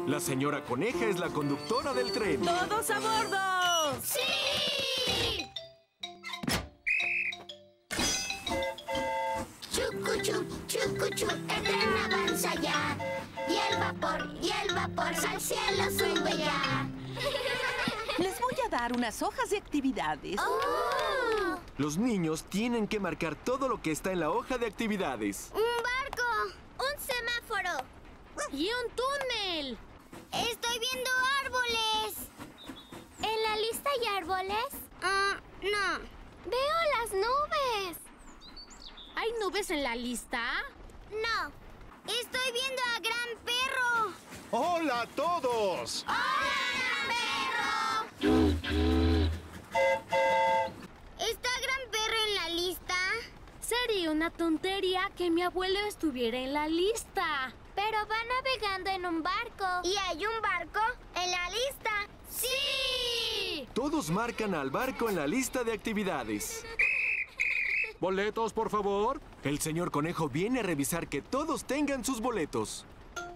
La señora Coneja es la conductora del tren. ¡Todos a bordo! ¡Sí! Chucuchup, chucuchup, el tren avanza ya. Y el vapor al cielo sube ya. Les voy a dar unas hojas de actividades. ¡Oh! Los niños tienen que marcar todo lo que está en la hoja de actividades. ¡Un barco! ¡Un semáforo! ¡Y un túnel! ¡Estoy viendo árboles! ¿En la lista hay árboles? No. Veo las nubes. ¿Hay nubes en la lista? No. Estoy viendo a Gran Perro. ¡Hola a todos! ¡Hola, Gran Perro! ¿Está Gran Perro en la lista? Sería una tontería que mi abuelo estuviera en la lista. Pero va navegando en un barco. ¿Y hay un barco en la lista? ¡Sí! Todos marcan al barco en la lista de actividades. ¿Boletos, por favor? El señor Conejo viene a revisar que todos tengan sus boletos.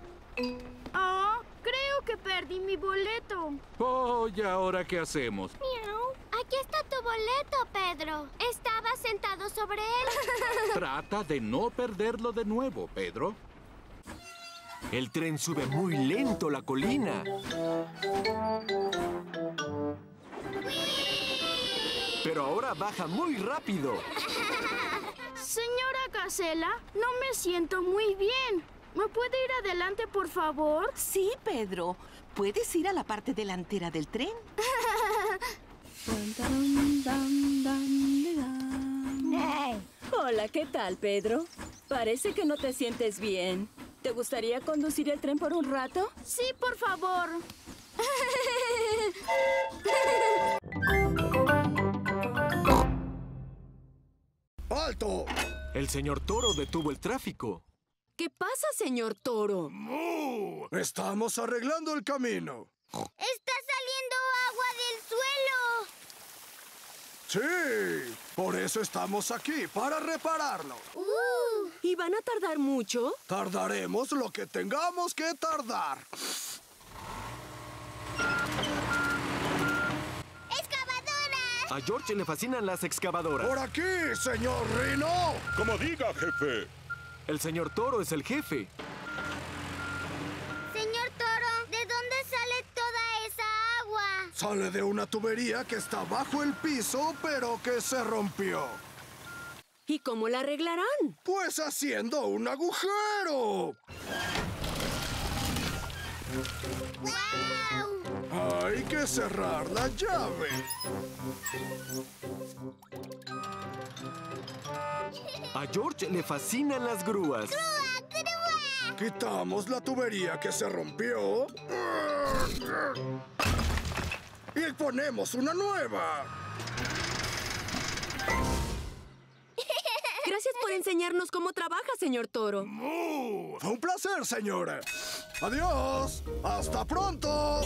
Creo que perdí mi boleto. Oh, ¿y ahora qué hacemos? Miau. Aquí está tu boleto, Pedro. Estaba sentado sobre él. Trata de no perderlo de nuevo, Pedro. El tren sube muy lento la colina. Pero ahora baja muy rápido. Señora Gacela, no me siento muy bien. ¿Me puede ir adelante, por favor? Sí, Pedro. ¿Puedes ir a la parte delantera del tren? Hola, ¿qué tal, Pedro? Parece que no te sientes bien. ¿Te gustaría conducir el tren por un rato? Sí, por favor. ¡Alto! El señor Toro detuvo el tráfico. ¿Qué pasa, señor Toro? ¡Mu! Estamos arreglando el camino. ¡Está saliendo agua del suelo! Sí, por eso estamos aquí, para repararlo. ¿Y van a tardar mucho? Tardaremos lo que tengamos que tardar. ¡Excavadora! A George le fascinan las excavadoras. ¡Por aquí, señor Rino! Como diga, jefe. El señor Toro es el jefe. Señor Toro, ¿de dónde sale toda esa agua? Sale de una tubería que está bajo el piso, pero que se rompió. ¿Y cómo la arreglarán? Pues haciendo un agujero. ¡Guau! Hay que cerrar la llave. A George le fascinan las grúas. Quitamos la tubería que se rompió. Y ponemos una nueva. Gracias por enseñarnos cómo trabaja, señor Toro. Fue un placer, señora. Adiós. Hasta pronto.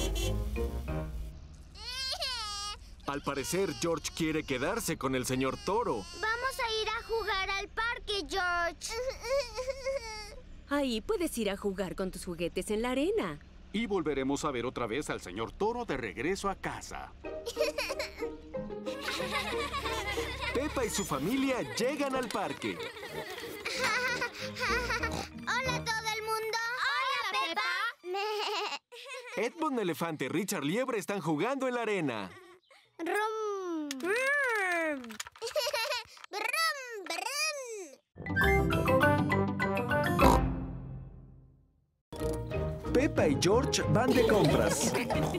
Al parecer, George quiere quedarse con el señor Toro. Vamos a ir a jugar al parque, George. Ahí puedes ir a jugar con tus juguetes en la arena. Y volveremos a ver otra vez al señor Toro de regreso a casa. Peppa y su familia llegan al parque. ¡Hola, todo el mundo! ¡Hola, Peppa! Edmond Elefante y Richard Liebre están jugando en la arena. ¡Rum! ¡Brum! Peppa y George van de compras.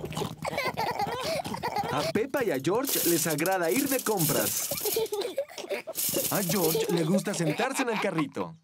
A Peppa y a George les agrada ir de compras. A George le gusta sentarse en el carrito.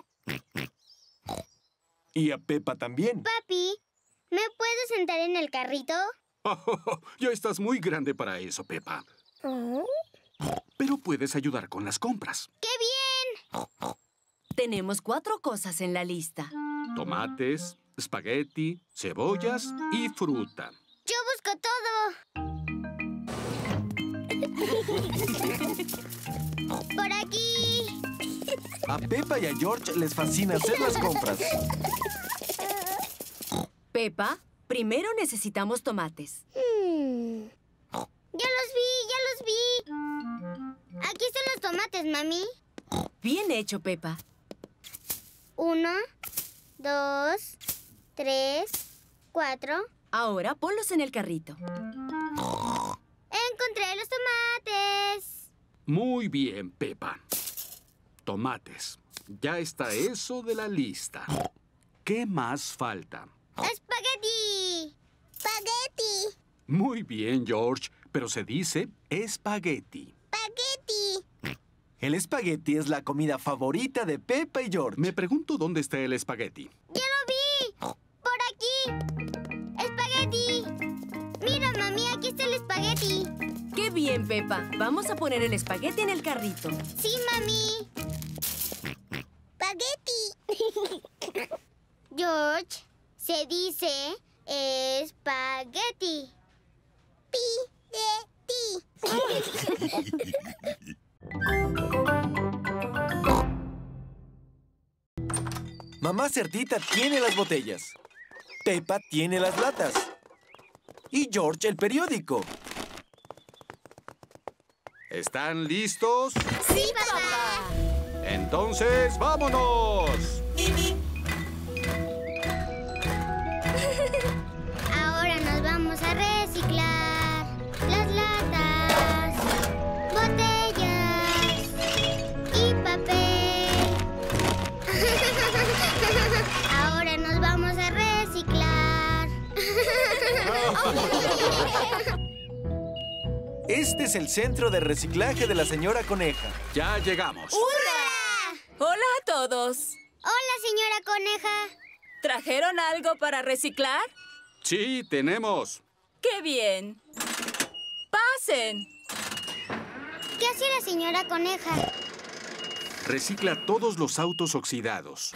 Y a Peppa también. Papi, ¿me puedes sentar en el carrito? Ya estás muy grande para eso, Peppa. Pero puedes ayudar con las compras. ¡Qué bien! Tenemos 4 cosas en la lista. Tomates, espagueti, cebollas y fruta. Yo busco todo. Por aquí. A Peppa y a George les fascina hacer las compras. Peppa, Primero necesitamos tomates. ¡Ya los vi! Aquí están los tomates, mami. Bien hecho, Peppa. 1, 2, 3, 4. Ahora ponlos en el carrito. ¡Encontré los tomates! Muy bien, Peppa. Tomates. Ya está eso de la lista. ¿Qué más falta? ¡Espagueti! ¡Espagueti! Muy bien, George, pero se dice espagueti. ¡Espagueti! El espagueti es la comida favorita de Peppa y George. Me pregunto dónde está el espagueti. ¡Ya lo vi! ¡Por aquí! ¡Espagueti! Mira, mami, aquí está el espagueti. ¡Qué bien, Peppa! Vamos a poner el espagueti en el carrito. ¡Sí, mami! ¡Espagueti! George, se dice espagueti. Mamá Cerdita tiene las botellas. Peppa tiene las latas. Y George el periódico. ¿Están listos? ¡Sí, papá! Entonces, ¡vámonos! Ahora nos vamos a reciclar las latas, botellas y papel. Ahora nos vamos a reciclar. Este es el centro de reciclaje de la señora Coneja. Ya llegamos. ¡Hurra! Hola a todos. Hola, señora Coneja. ¿Trajeron algo para reciclar? Sí, tenemos. ¡Qué bien! ¡Pasen! ¿Qué hace la señora Coneja? Recicla todos los autos oxidados.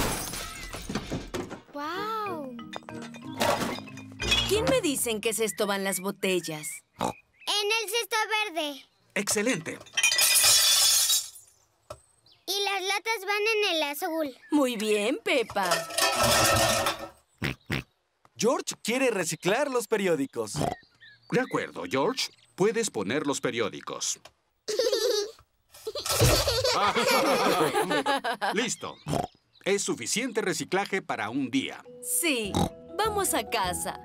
¡Wow! ¿Quién me dicen que se esto van las botellas? En el cesto verde. ¡Excelente! Y las latas van en el azul. Muy bien, Peppa. George quiere reciclar los periódicos. De acuerdo, George. Puedes poner los periódicos. Listo. Es suficiente reciclaje para un día. Sí, vamos a casa.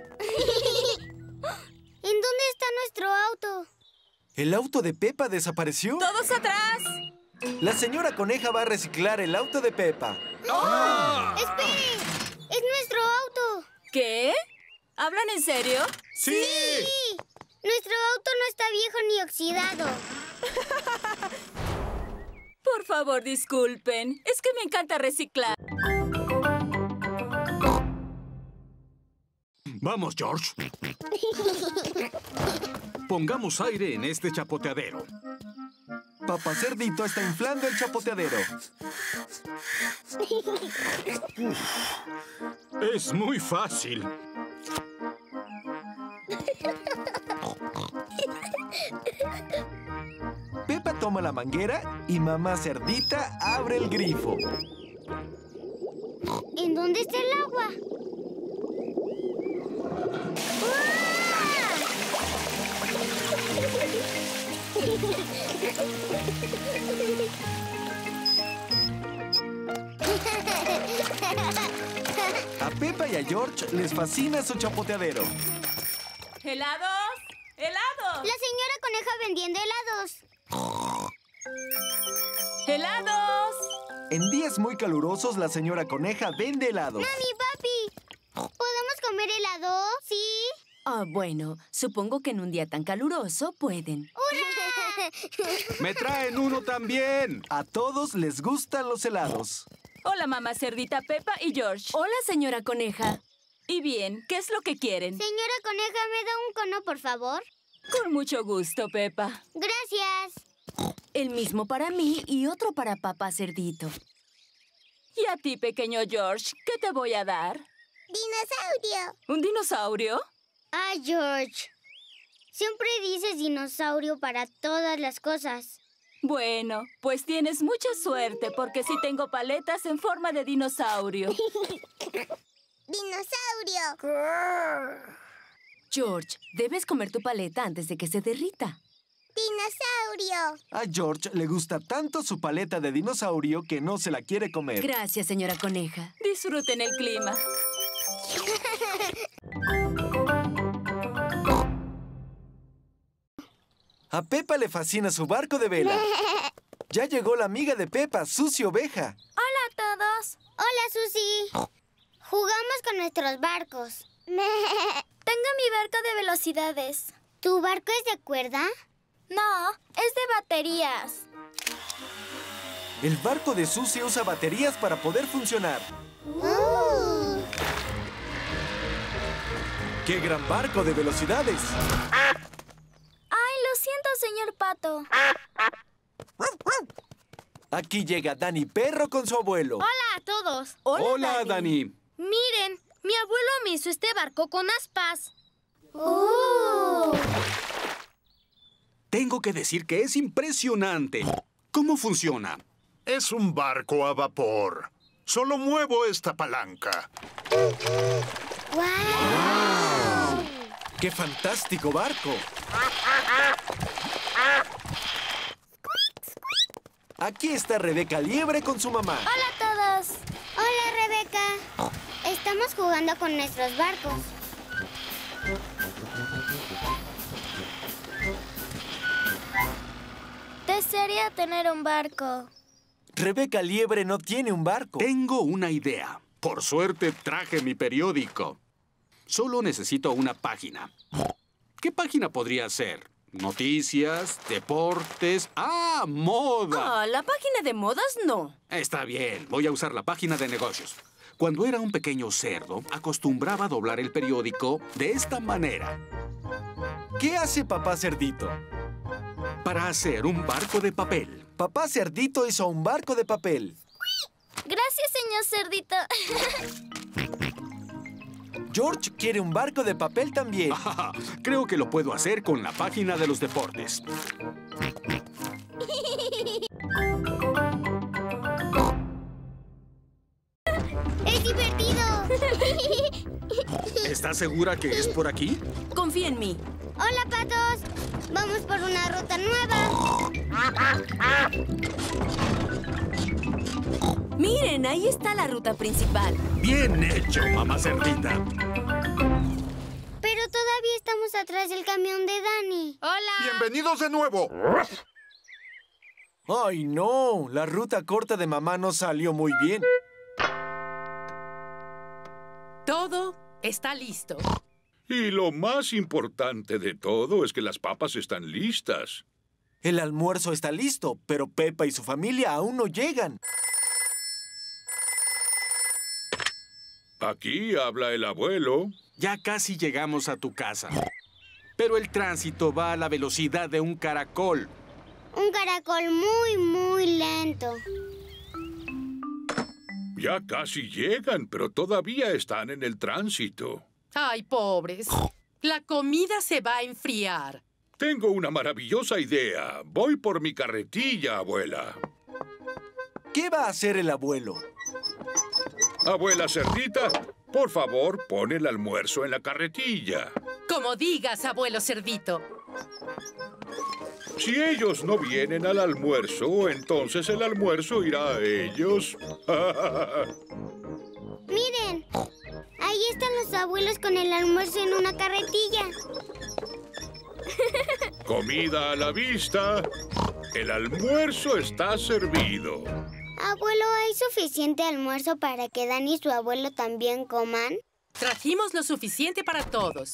¿En dónde está nuestro auto? ¿El auto de Peppa desapareció? ¡Todos atrás! La señora Coneja va a reciclar el auto de Peppa. ¡Espere! ¡Es nuestro auto! ¿Qué? ¿Hablan en serio? ¡Sí! ¡Sí! Nuestro auto no está viejo ni oxidado. Por favor, disculpen. Es que me encanta reciclar. Vamos, George. Pongamos aire en este chapoteadero. Papá Cerdito está inflando el chapoteadero. Es muy fácil. Peppa toma la manguera y mamá Cerdita abre el grifo. ¿En dónde está el agua? A Peppa y a George les fascina su chapoteadero. ¿Helados? ¡Helados! La señora Coneja vendiendo helados. ¡Helados! En días muy calurosos, la señora Coneja vende helados. ¡Mami, papi! ¿Podemos comer helado? ¿Sí? Ah, bueno, supongo que en un día tan caluroso pueden. ¡Hurra! ¡Me traen uno también! A todos les gustan los helados. Hola, mamá Cerdita, Peppa y George. Hola, señora Coneja. Y bien, ¿qué es lo que quieren? Señora Coneja, ¿me da un cono, por favor? Con mucho gusto, Peppa. Gracias. El mismo para mí y otro para papá Cerdito. ¿Y a ti, pequeño George, qué te voy a dar? ¡Dinosaurio! ¿Un dinosaurio? Ah, George. Siempre dices dinosaurio para todas las cosas. Bueno, pues tienes mucha suerte porque sí tengo paletas en forma de dinosaurio. ¡Dinosaurio! George, debes comer tu paleta antes de que se derrita. ¡Dinosaurio! A George le gusta tanto su paleta de dinosaurio que no se la quiere comer. Gracias, señora coneja. Disfruten el clima. A Peppa le fascina su barco de vela. Ya llegó la amiga de Peppa, Susie Oveja. ¡Hola a todos! ¡Hola, Susie! Jugamos con nuestros barcos. Tengo mi barco de velocidades. ¿Tu barco es de cuerda? No, es de baterías. El barco de Susie usa baterías para poder funcionar. ¡Qué gran barco de velocidades! Ay, lo siento, señor Pato. Aquí llega Danny Perro con su abuelo. Hola a todos. Hola, Dani. Miren, mi abuelo me hizo este barco con aspas. Tengo que decir que es impresionante. ¿Cómo funciona? Es un barco a vapor. Solo muevo esta palanca. ¡Guau! ¡Qué fantástico barco! Aquí está Rebeca Liebre con su mamá. Hola a todos. Hola, Rebeca. Estamos jugando con nuestros barcos. Desearía tener un barco. Rebeca Liebre no tiene un barco. Tengo una idea. Por suerte traje mi periódico. Solo necesito una página. ¿Qué página podría ser? ¿Noticias? ¿Deportes? ¡Ah, moda! Ah, la página de modas no. Está bien, voy a usar la página de negocios. Cuando era un pequeño cerdo, acostumbraba a doblar el periódico de esta manera ¿Qué hace Papá Cerdito? para hacer un barco de papel. Papá Cerdito hizo un barco de papel. Gracias, señor Cerdito. George quiere un barco de papel también. Creo que lo puedo hacer con la página de los deportes. ¡Es divertido! ¿Estás segura que es por aquí? Confía en mí. ¡Hola, patos! Vamos por una ruta nueva. Miren, ahí está la ruta principal. Bien hecho, mamá cerdita. Pero todavía estamos atrás del camión de Danny. Hola. ¡Bienvenidos de nuevo! ¡Ay, no! La ruta corta de mamá no salió muy bien. Todo está listo. Y lo más importante de todo es que las papas están listas. El almuerzo está listo, pero Peppa y su familia aún no llegan. Aquí habla el abuelo. Ya casi llegamos a tu casa. Pero el tránsito va a la velocidad de un caracol. Un caracol muy, muy lento. Ya casi llegan, pero todavía están en el tránsito. Ay, pobres. La comida se va a enfriar. Tengo una maravillosa idea. Voy por mi carretilla, abuela. ¿Qué va a hacer el abuelo? Abuela Cerdita, por favor, pon el almuerzo en la carretilla. Como digas, abuelo Cerdito. Si ellos no vienen al almuerzo, entonces el almuerzo irá a ellos. Miren, ahí están los abuelos con el almuerzo en una carretilla. Comida a la vista. El almuerzo está servido. Abuelo, ¿hay suficiente almuerzo para que Danny y su abuelo también coman? Trajimos lo suficiente para todos.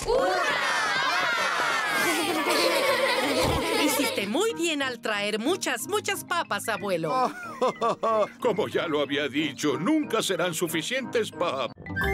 Hiciste muy bien al traer muchas papas, abuelo. Como ya lo había dicho, nunca serán suficientes papas.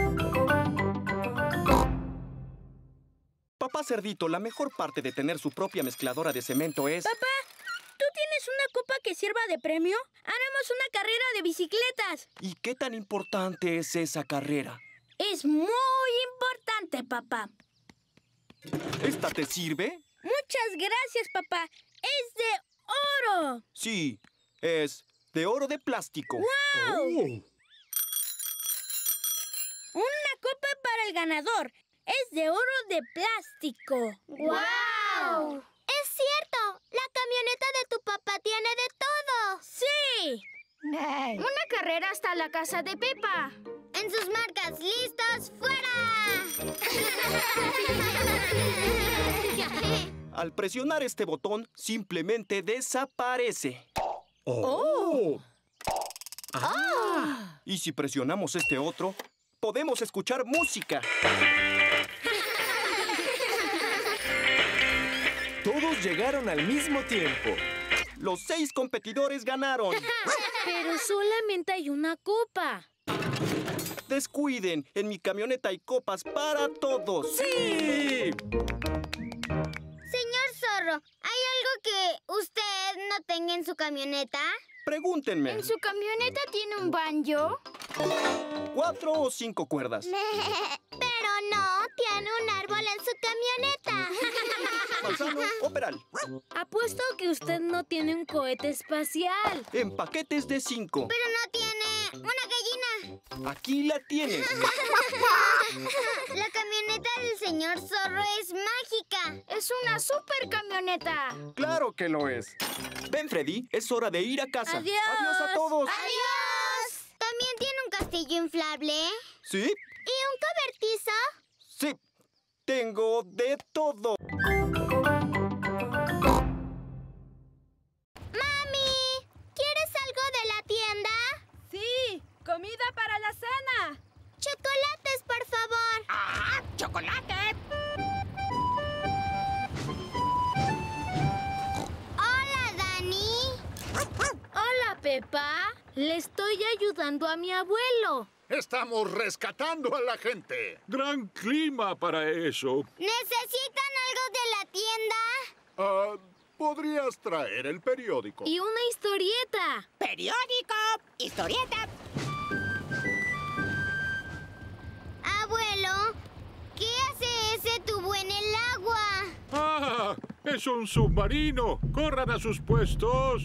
Papá Cerdito, la mejor parte de tener su propia mezcladora de cemento es... Papá, ¿tú tienes una copa que sirva de premio? Haremos una carrera de bicicletas. ¿Y qué tan importante es esa carrera? Es muy importante, papá. ¿Esta te sirve? Muchas gracias, papá. ¡Es de oro! Sí, es de oro de plástico. ¡Wow! Una copa para el ganador. Es de oro de plástico. ¡Guau! Es cierto, la camioneta de tu papá tiene de todo. ¡Sí! Una carrera hasta la casa de Pepa. En sus marcas, listos, fuera. Al presionar este botón, simplemente desaparece. Y si presionamos este otro, podemos escuchar música. Todos llegaron al mismo tiempo. Los 6 competidores ganaron. Pero solamente hay una copa. Descuiden, en mi camioneta hay copas para todos. ¡Sí! Señor Zorro, ¿hay algo que usted no tenga en su camioneta? Pregúntenme. ¿En su camioneta tiene un banjo? 4 o 5 cuerdas. Pero no, tiene un árbol en su camioneta. Manzano o peral. Apuesto que usted no tiene un cohete espacial. En paquetes de 5. Pero no tiene una gallina. Aquí la tienes. La camioneta del señor Zorro es mágica. Es una super camioneta. Claro que lo es. Ven, Freddy, es hora de ir a casa. ¡Adiós! ¡Adiós a todos! ¡Adiós! ¿También tiene un castillo inflable? ¿Sí? ¿Y un cobertizo? Sí. Tengo de todo. ¡Mami! ¿Quieres algo de la tienda? Sí, comida para la cena. ¡Chocolates, por favor! ¡Ah, chocolate! ¡Hola, Dani! Hola, Pepa. Le estoy ayudando a mi abuelo. Estamos rescatando a la gente. Gran clima para eso. ¿Necesitan algo de la tienda? ¿Podrías traer el periódico? Y una historieta. ¡Periódico! ¡Historieta! Abuelo, ¿qué hace ese tubo en el agua? ¡Ah! ¡Es un submarino! ¡Corran a sus puestos!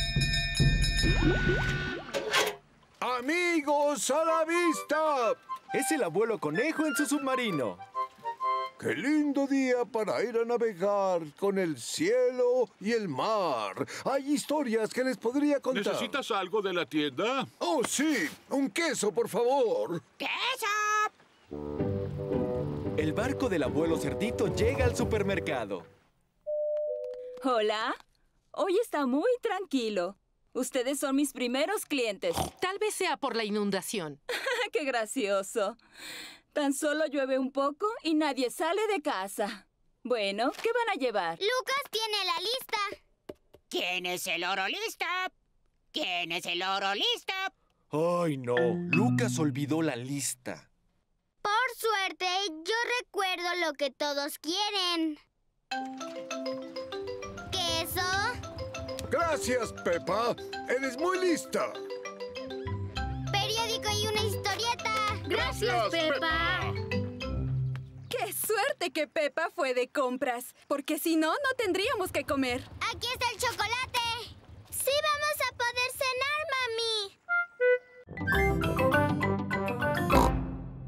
¡Amigos, a la vista! Es el abuelo conejo en su submarino. ¡Qué lindo día para ir a navegar con el cielo y el mar! Hay historias que les podría contar. ¿Necesitas algo de la tienda? ¡Oh, sí! ¡Un queso, por favor! ¡Queso! El barco del abuelo cerdito llega al supermercado. Hola. Hoy está muy tranquilo. Ustedes son mis primeros clientes. Tal vez sea por la inundación. ¡Qué gracioso! Tan solo llueve un poco y nadie sale de casa. Bueno, ¿qué van a llevar? Lucas tiene la lista. ¿Quién es el oro listo? ¿Quién es el oro listo? ¡Ay, no! Lucas olvidó la lista. Por suerte, yo recuerdo lo que todos quieren. ¿Queso? Gracias, Peppa. Eres muy lista. Periódico y una historieta. Gracias, Pepa. ¡Qué suerte que Pepa fue de compras! Porque si no, no tendríamos que comer. Aquí está el chocolate. Sí vamos a poder cenar, mami.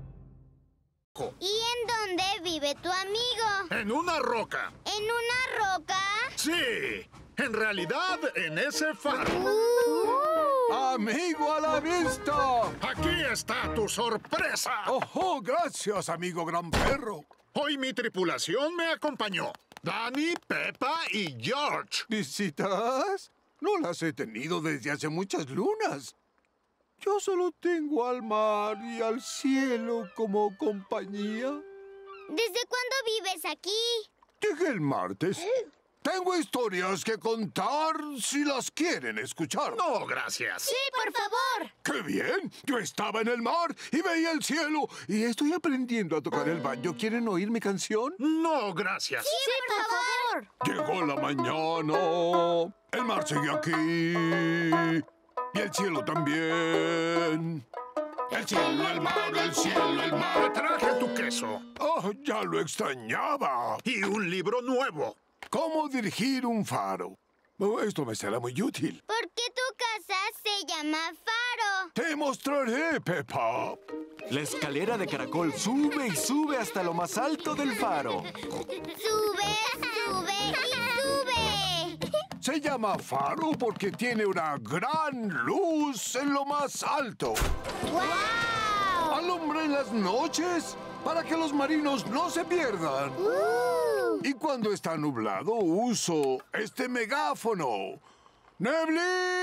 ¿Y en dónde vive tu amigo? En una roca. ¿En una roca? Sí. En realidad, en ese faro. ¡Amigo, a la vista! Aquí está tu sorpresa. ¡Oh, gracias, amigo gran perro! Hoy mi tripulación me acompañó. Dani, Peppa y George. ¿Visitas? No las he tenido desde hace muchas lunas. Yo solo tengo al mar y al cielo como compañía. ¿Desde cuándo vives aquí? Llegué el martes. Tengo historias que contar si las quieren escuchar. No, gracias. Sí, por favor. ¡Qué bien! Yo estaba en el mar y veía el cielo. Y estoy aprendiendo a tocar el banjo. ¿Quieren oír mi canción? No, gracias. Sí, por favor. Llegó la mañana. El mar sigue aquí. Y el cielo también. El cielo, el mar, el cielo, el mar. Te traje tu queso. ¡Oh, ya lo extrañaba! Y un libro nuevo. ¿Cómo dirigir un faro? Oh, esto me será muy útil. ¿Por qué tu casa se llama Faro? Te mostraré, Peppa. La escalera de caracol sube y sube hasta lo más alto del faro. Sube, sube y sube. Se llama faro porque tiene una gran luz en lo más alto. ¡Guau! Alumbra en las noches para que los marinos no se pierdan. Y cuando está nublado, uso este megáfono. ¡Neblina!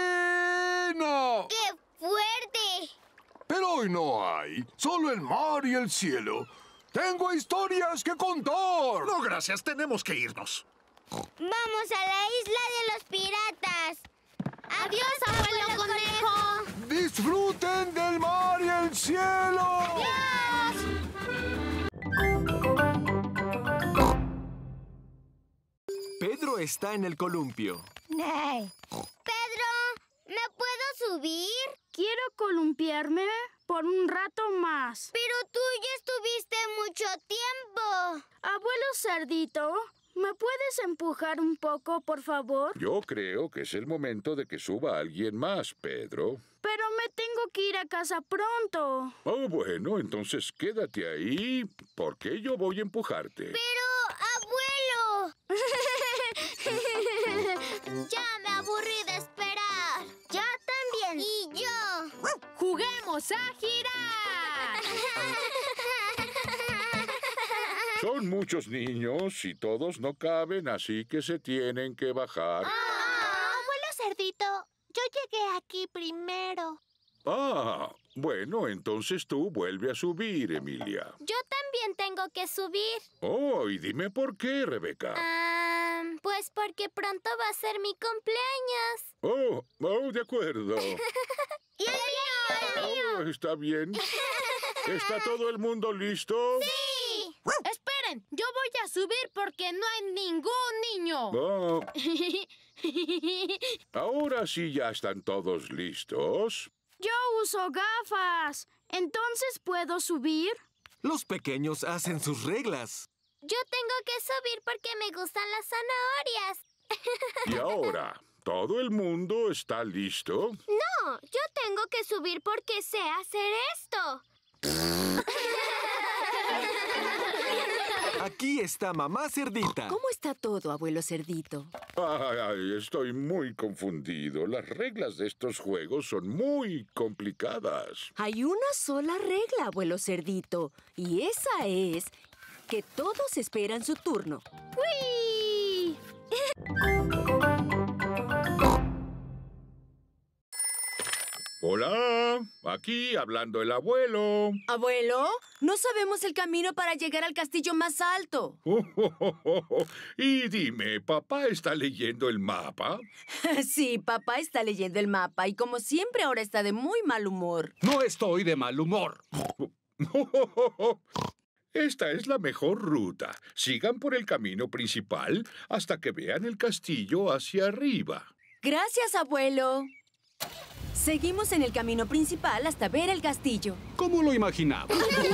¡Qué fuerte! Pero hoy no hay, solo el mar y el cielo. Tengo historias que contar. No, gracias, tenemos que irnos. ¡Vamos a la isla de los piratas! ¡Adiós, abuelo conejo! ¡Disfruten del mar y el cielo! Pedro está en el columpio. Pedro, ¿me puedo subir? Quiero columpiarme por un rato más. Pero tú ya estuviste mucho tiempo. Abuelo Cerdito, ¿me puedes empujar un poco, por favor? Yo creo que es el momento de que suba alguien más, Pedro. Pero me tengo que ir a casa pronto. Oh, bueno, entonces quédate ahí, porque yo voy a empujarte. Pero, abuelo. Ya me aburrí de esperar. Yo también. Y yo. ¡Juguemos a girar! Son muchos niños y todos no caben, así que se tienen que bajar. Abuelo Cerdito, yo llegué aquí primero. Ah, bueno, entonces tú vuelve a subir, Emilia. Yo también tengo que subir. Oh, y dime por qué, Rebeca. Pues porque pronto va a ser mi cumpleaños. Oh, de acuerdo. ¿Y el mío? Oh, está bien. ¿Está todo el mundo listo? ¡Sí! Esperen, yo voy a subir porque no hay ningún niño. Oh. Ahora sí ya están todos listos. Yo uso gafas. ¿Entonces puedo subir? Los pequeños hacen sus reglas. Yo tengo que subir porque me gustan las zanahorias. Y ahora, ¿todo el mundo está listo? No, yo tengo que subir porque sé hacer esto. Aquí está Mamá Cerdita. ¿Cómo está todo, abuelo Cerdito? Ay, estoy muy confundido. Las reglas de estos juegos son muy complicadas. Hay una sola regla, abuelo Cerdito, y esa es que todos esperan su turno. ¡Uy! Hola, aquí hablando el abuelo. Abuelo, no sabemos el camino para llegar al castillo más alto. Y dime, ¿papá está leyendo el mapa? Sí, papá está leyendo el mapa y como siempre ahora está de muy mal humor. No estoy de mal humor. Esta es la mejor ruta. Sigan por el camino principal hasta que vean el castillo hacia arriba. Gracias, abuelo. Seguimos en el camino principal hasta ver el castillo. ¿Cómo lo imaginaba?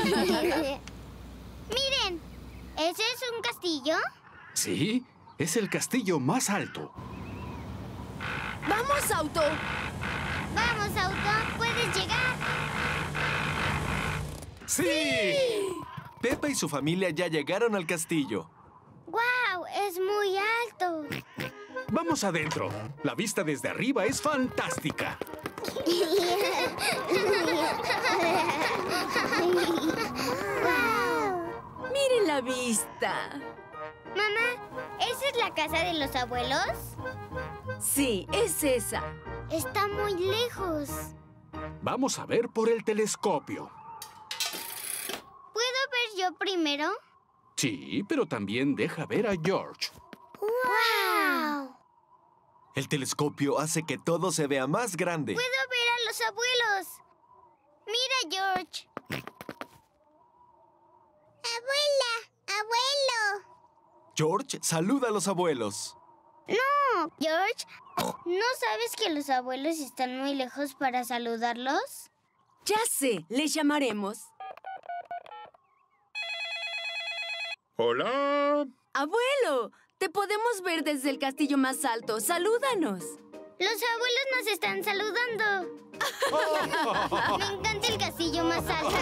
Miren, ¿ese es un castillo? Sí, es el castillo más alto. ¡Vamos, auto! Vamos, auto, puedes llegar. ¡Sí! Pepa y su familia ya llegaron al castillo. ¡Guau! Es muy alto. Vamos adentro. La vista desde arriba es fantástica. ¡Miren la vista! Mamá, ¿esa es la casa de los abuelos? Sí, es esa. Está muy lejos. Vamos a ver por el telescopio. ¿Puedo ver yo primero? Sí, pero también deja ver a George. ¡Guau! El telescopio hace que todo se vea más grande. ¡Puedo ver a los abuelos! ¡Mira, George! ¡Abuela! ¡Abuelo! George saluda a los abuelos. ¡No! George, ¿no sabes que los abuelos están muy lejos para saludarlos? Ya sé, les llamaremos. ¡Hola! ¡Abuelo! Te podemos ver desde el castillo más alto. ¡Salúdanos! Los abuelos nos están saludando. Me encanta el castillo más alto.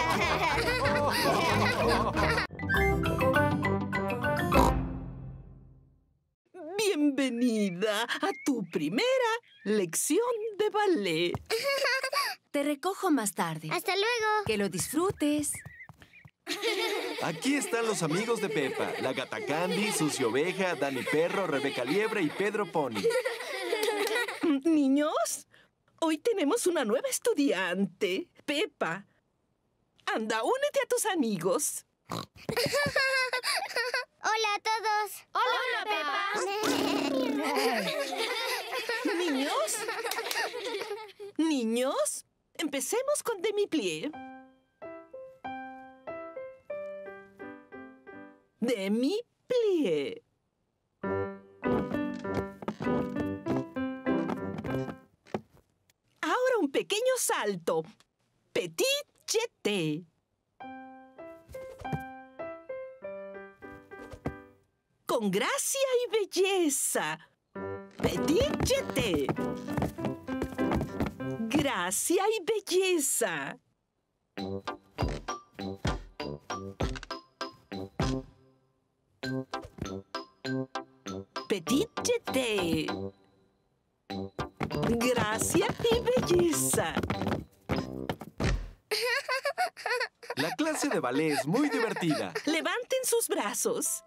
Bienvenida a tu primera lección de ballet. Te recojo más tarde. Hasta luego. Que lo disfrutes. Aquí están los amigos de Peppa. La Gata Candy, Susi Oveja, Dani Perro, Rebeca Liebre y Pedro Pony. Niños, hoy tenemos una nueva estudiante, Peppa. Anda, únete a tus amigos. Hola a todos. Hola, Peppa. Niños, empecemos con demi-plié. Demi-plié. Ahora un pequeño salto. Petit jeté. Con gracia y belleza. Petit jeté. Gracia y belleza. Petit jeté. Gracia y belleza. La clase de ballet es muy divertida. Levanten sus brazos.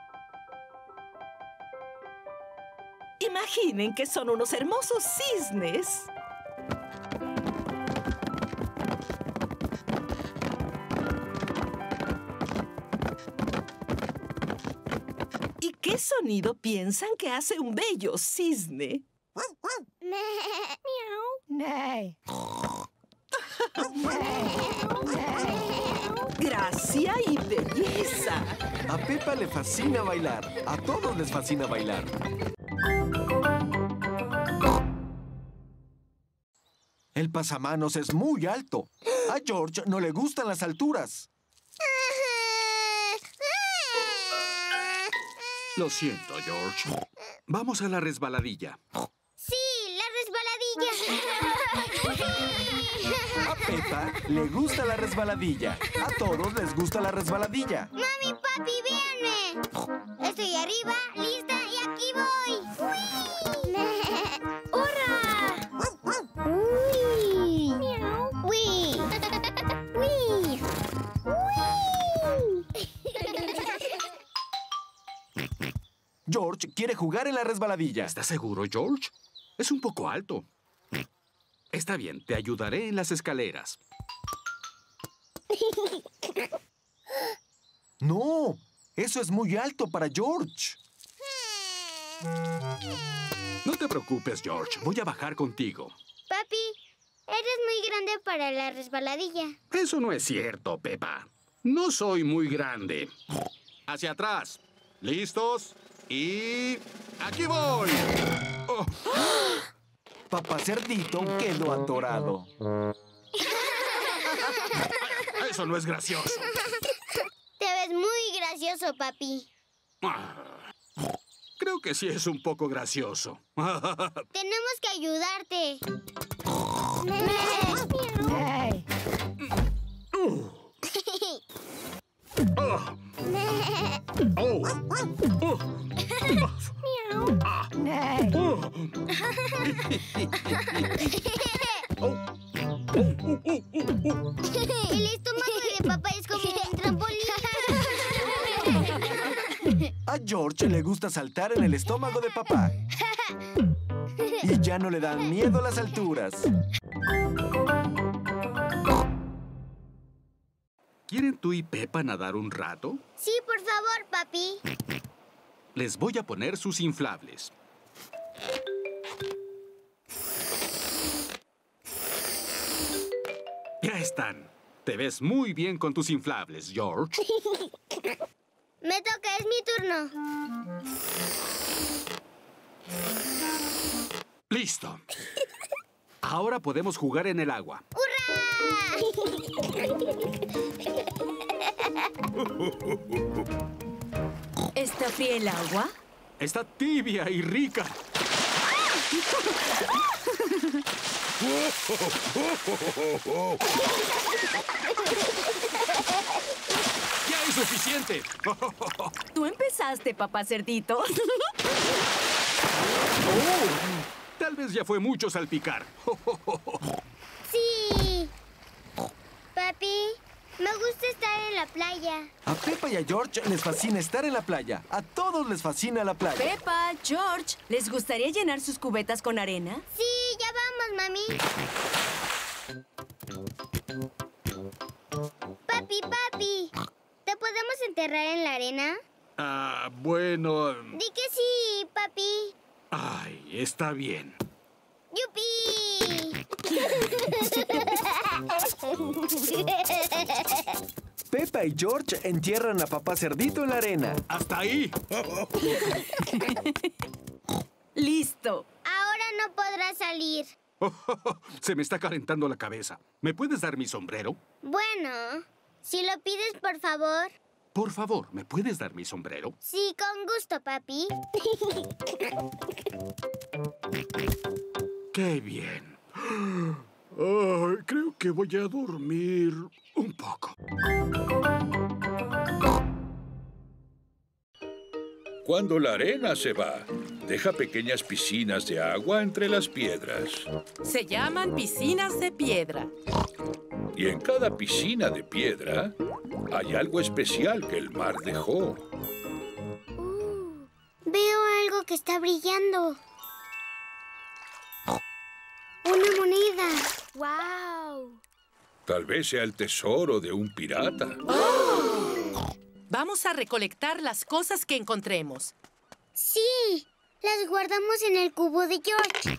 Imaginen que son unos hermosos cisnes. ¿Y qué sonido piensan que hace un bello cisne? Gracia y belleza. A Peppa le fascina bailar. A todos les fascina bailar. El pasamanos es muy alto. A George no le gustan las alturas. Lo siento, George. Vamos a la resbaladilla. Sí, la resbaladilla. A Peppa le gusta la resbaladilla. A todos les gusta la resbaladilla. Mami, papi, véanme. Estoy arriba, lista y aquí voy. ¡Hurra! ¡Uy! ¡Uy! ¡Uy! George quiere jugar en la resbaladilla. ¿Estás seguro, George? Es un poco alto. Está bien, te ayudaré en las escaleras. No, eso es muy alto para George. No te preocupes, George. Voy a bajar contigo. Papi, eres muy grande para la resbaladilla. Eso no es cierto, Peppa. No soy muy grande. Hacia atrás. ¿Listos? Y... ¡aquí voy! Oh. Papá Cerdito quedó atorado. Eso no es gracioso. Te ves muy gracioso, papi. Creo que sí es un poco gracioso. Tenemos que ayudarte. El estómago de papá es como un trampolín. A George le gusta saltar en el estómago de papá. Y ya no le dan miedo las alturas. ¿Quieren tú y Peppa nadar un rato? Sí, por favor, papi. Les voy a poner sus inflables. Ya están. Te ves muy bien con tus inflables, George. Me toca, es mi turno. ¡Listo! Ahora podemos jugar en el agua. ¿Está fría el agua? Está tibia y rica. ¡Ya es suficiente! Tú empezaste, papá cerdito. Oh, tal vez ya fue mucho salpicar. Sí. Papi, me gusta estar en la playa. A Peppa y a George les fascina estar en la playa. A todos les fascina la playa. Peppa, George, ¿les gustaría llenar sus cubetas con arena? Sí, ya vamos, mami. Papi, ¿te podemos enterrar en la arena? Bueno... Di que sí, papi. Ay, está bien. ¡Yupi! Peppa y George entierran a papá cerdito en la arena. ¡Hasta ahí! ¡Listo! Ahora no podrá salir. Se me está calentando la cabeza. ¿Me puedes dar mi sombrero? Bueno, si lo pides, por favor. Por favor, ¿me puedes dar mi sombrero? Sí, con gusto, papi. ¡Qué bien! Ay, creo que voy a dormir un poco. Cuando la arena se va, deja pequeñas piscinas de agua entre las piedras. Se llaman piscinas de piedra. Y en cada piscina de piedra hay algo especial que el mar dejó. Veo algo que está brillando. ¡Una moneda! ¡Wow! Tal vez sea el tesoro de un pirata. Vamos a recolectar las cosas que encontremos. ¡Sí! Las guardamos en el cubo de George.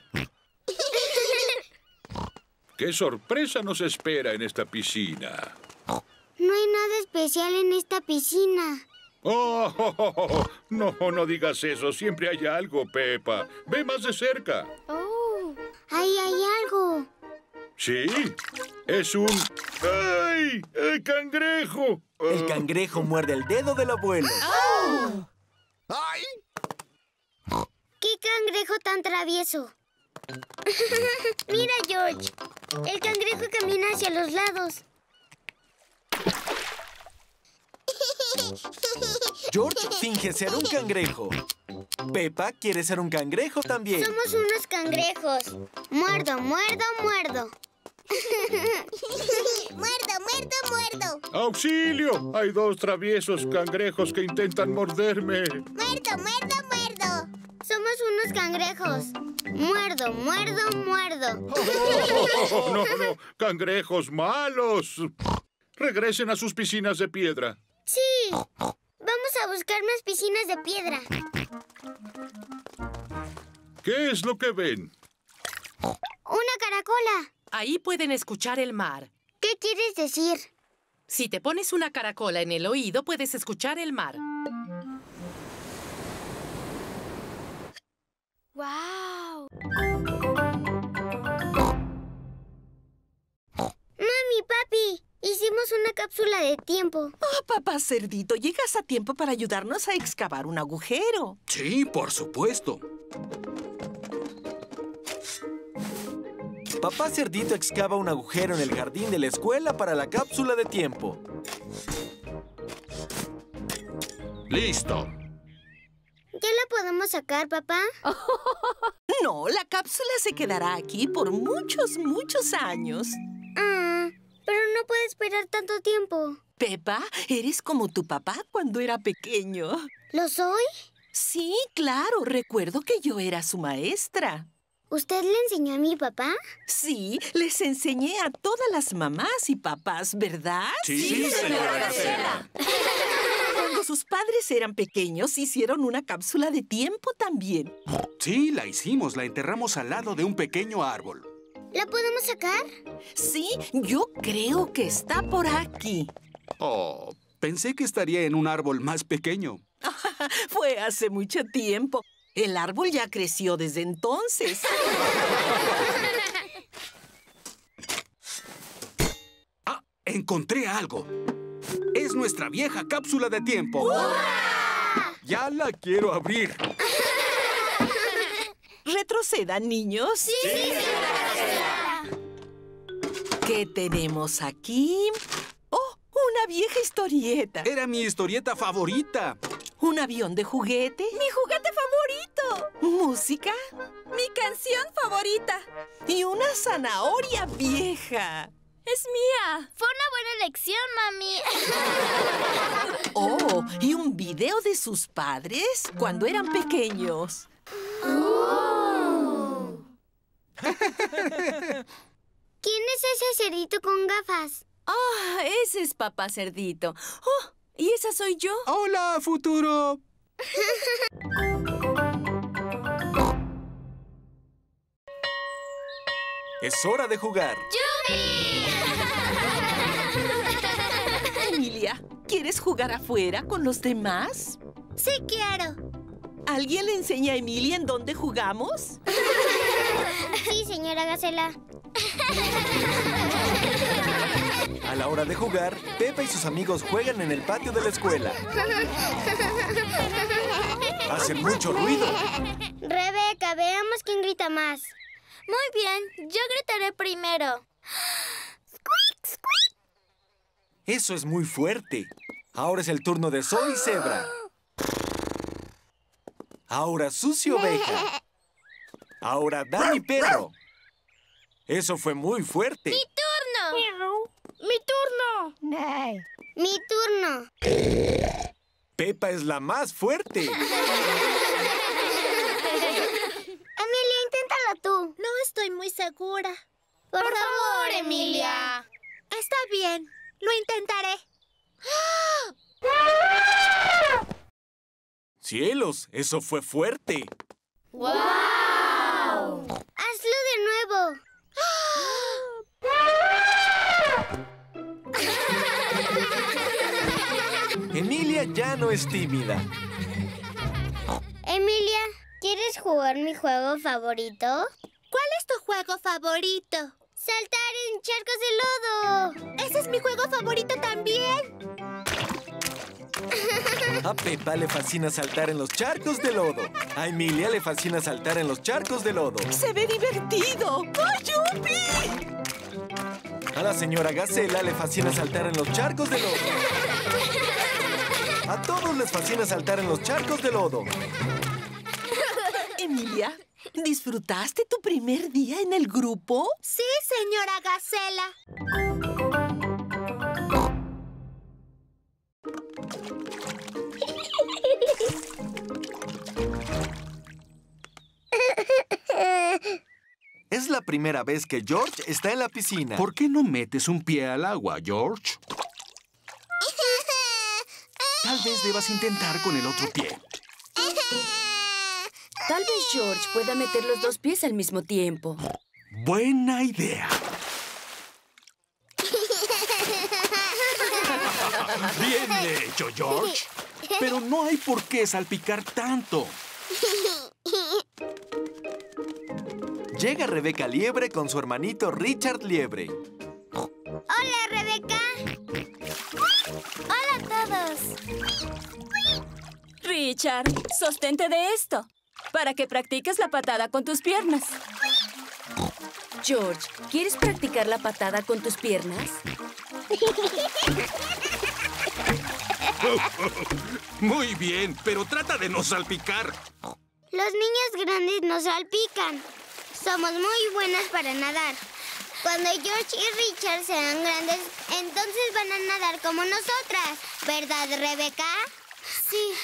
¡Qué sorpresa nos espera en esta piscina! No hay nada especial en esta piscina. ¡Oh! No digas eso. Siempre hay algo, Peppa. Ve más de cerca. ¡Oh! ¡Ahí hay algo! Sí, es un... ¡Ay! ¡El cangrejo! El cangrejo muerde el dedo del abuelo. ¡Oh! ¡Ay! ¡Qué cangrejo tan travieso! Mira, George. El cangrejo camina hacia los lados. George finge ser un cangrejo. Peppa quiere ser un cangrejo también. Somos unos cangrejos. Muerdo, muerdo, muerdo. Muerdo. ¡Auxilio! Hay dos traviesos cangrejos que intentan morderme. Muerdo. Somos unos cangrejos. Muerdo. No, cangrejos malos. Regresen a sus piscinas de piedra. Sí. Vamos a buscar más piscinas de piedra. ¿Qué es lo que ven? Una caracola. Ahí pueden escuchar el mar. ¿Qué quieres decir? Si te pones una caracola en el oído, puedes escuchar el mar. ¡Wow! Mami, papi, hicimos una cápsula de tiempo. Oh, papá cerdito, llegas a tiempo para ayudarnos a excavar un agujero. Sí, por supuesto. Papá cerdito excava un agujero en el jardín de la escuela para la cápsula de tiempo. ¡Listo! ¿Ya la podemos sacar, papá? No, la cápsula se quedará aquí por muchos años. Pero no puede esperar tanto tiempo. Peppa, eres como tu papá cuando era pequeño. ¿Lo soy? Sí, claro. Recuerdo que yo era su maestra. ¿Usted le enseñó a mi papá? Sí, les enseñé a todas las mamás y papás, ¿verdad? Sí, señora Gacela. Cuando sus padres eran pequeños, hicieron una cápsula de tiempo también. Sí, la hicimos. La enterramos al lado de un pequeño árbol. ¿La podemos sacar? Sí, yo creo que está por aquí. Oh, pensé que estaría en un árbol más pequeño. Fue hace mucho tiempo. El árbol ya creció desde entonces. Encontré algo. Es nuestra vieja cápsula de tiempo. ¡Hurra! Ya la quiero abrir. ¿Retrocedan, niños? Sí, señora Gacela. ¿Qué tenemos aquí? ¡Oh! Una vieja historieta. Era mi historieta favorita. ¿Un avión de juguete? ¡Mi juguete favorito! ¿Música? ¡Mi canción favorita! Y una zanahoria vieja. ¡Es mía! Fue una buena elección, mami. Oh, y un video de sus padres cuando eran pequeños. ¿Quién es ese cerdito con gafas? Ah, ese es Papá Cerdito. Oh, ¿y esa soy yo? ¡Hola, futuro! Es hora de jugar. Emilia, ¿quieres jugar afuera con los demás? Sí, quiero. ¿Alguien le enseña a Emilia en dónde jugamos? Sí, señora Gacela. A la hora de jugar, Pepa y sus amigos juegan en el patio de la escuela. Hacen mucho ruido. Rebeca, veamos quién grita más. Muy bien, yo gritaré primero. Eso es muy fuerte. Ahora es el turno de Zoe Zebra. Ahora Susi Oveja. Ahora Dani Perro. Eso fue muy fuerte. ¡Mi turno! ¡Mi turno! Mi turno. Pepa es la más fuerte. Emilia, inténtalo tú. No estoy muy segura. Por favor, Emilia. Está bien, lo intentaré. ¡Cielos! Eso fue fuerte. ¡Wow! Hazlo de nuevo. Emilia ya no es tímida. Emilia, ¿quieres jugar mi juego favorito? ¿Cuál es tu juego favorito? ¡Saltar en charcos de lodo! ¡Ese es mi juego favorito también! A Pepa le fascina saltar en los charcos de lodo. A Emilia le fascina saltar en los charcos de lodo. ¡Se ve divertido! ¡Ay, yupi! A la señora Gacela le fascina saltar en los charcos de lodo. A todos les fascina saltar en los charcos de lodo. Emilia, ¿disfrutaste tu primer día en el grupo? Sí, señora Gacela. Es la primera vez que George está en la piscina. ¿Por qué no metes un pie al agua, George? Tal vez debas intentar con el otro pie. Tal vez George pueda meter los dos pies al mismo tiempo. Buena idea. Bien hecho, George. Pero no hay por qué salpicar tanto. Llega Rebeca Liebre con su hermanito Richard Liebre. ¡Hola, Rebeca! ¡Hola a todos! Richard, sostente de esto, para que practiques la patada con tus piernas. George, ¿quieres practicar la patada con tus piernas? Muy bien, pero trata de no salpicar. Los niños grandes nos salpican. Somos muy buenas para nadar. Cuando George y Richard sean grandes, entonces van a nadar como nosotras. ¿Verdad, Rebeca? Sí.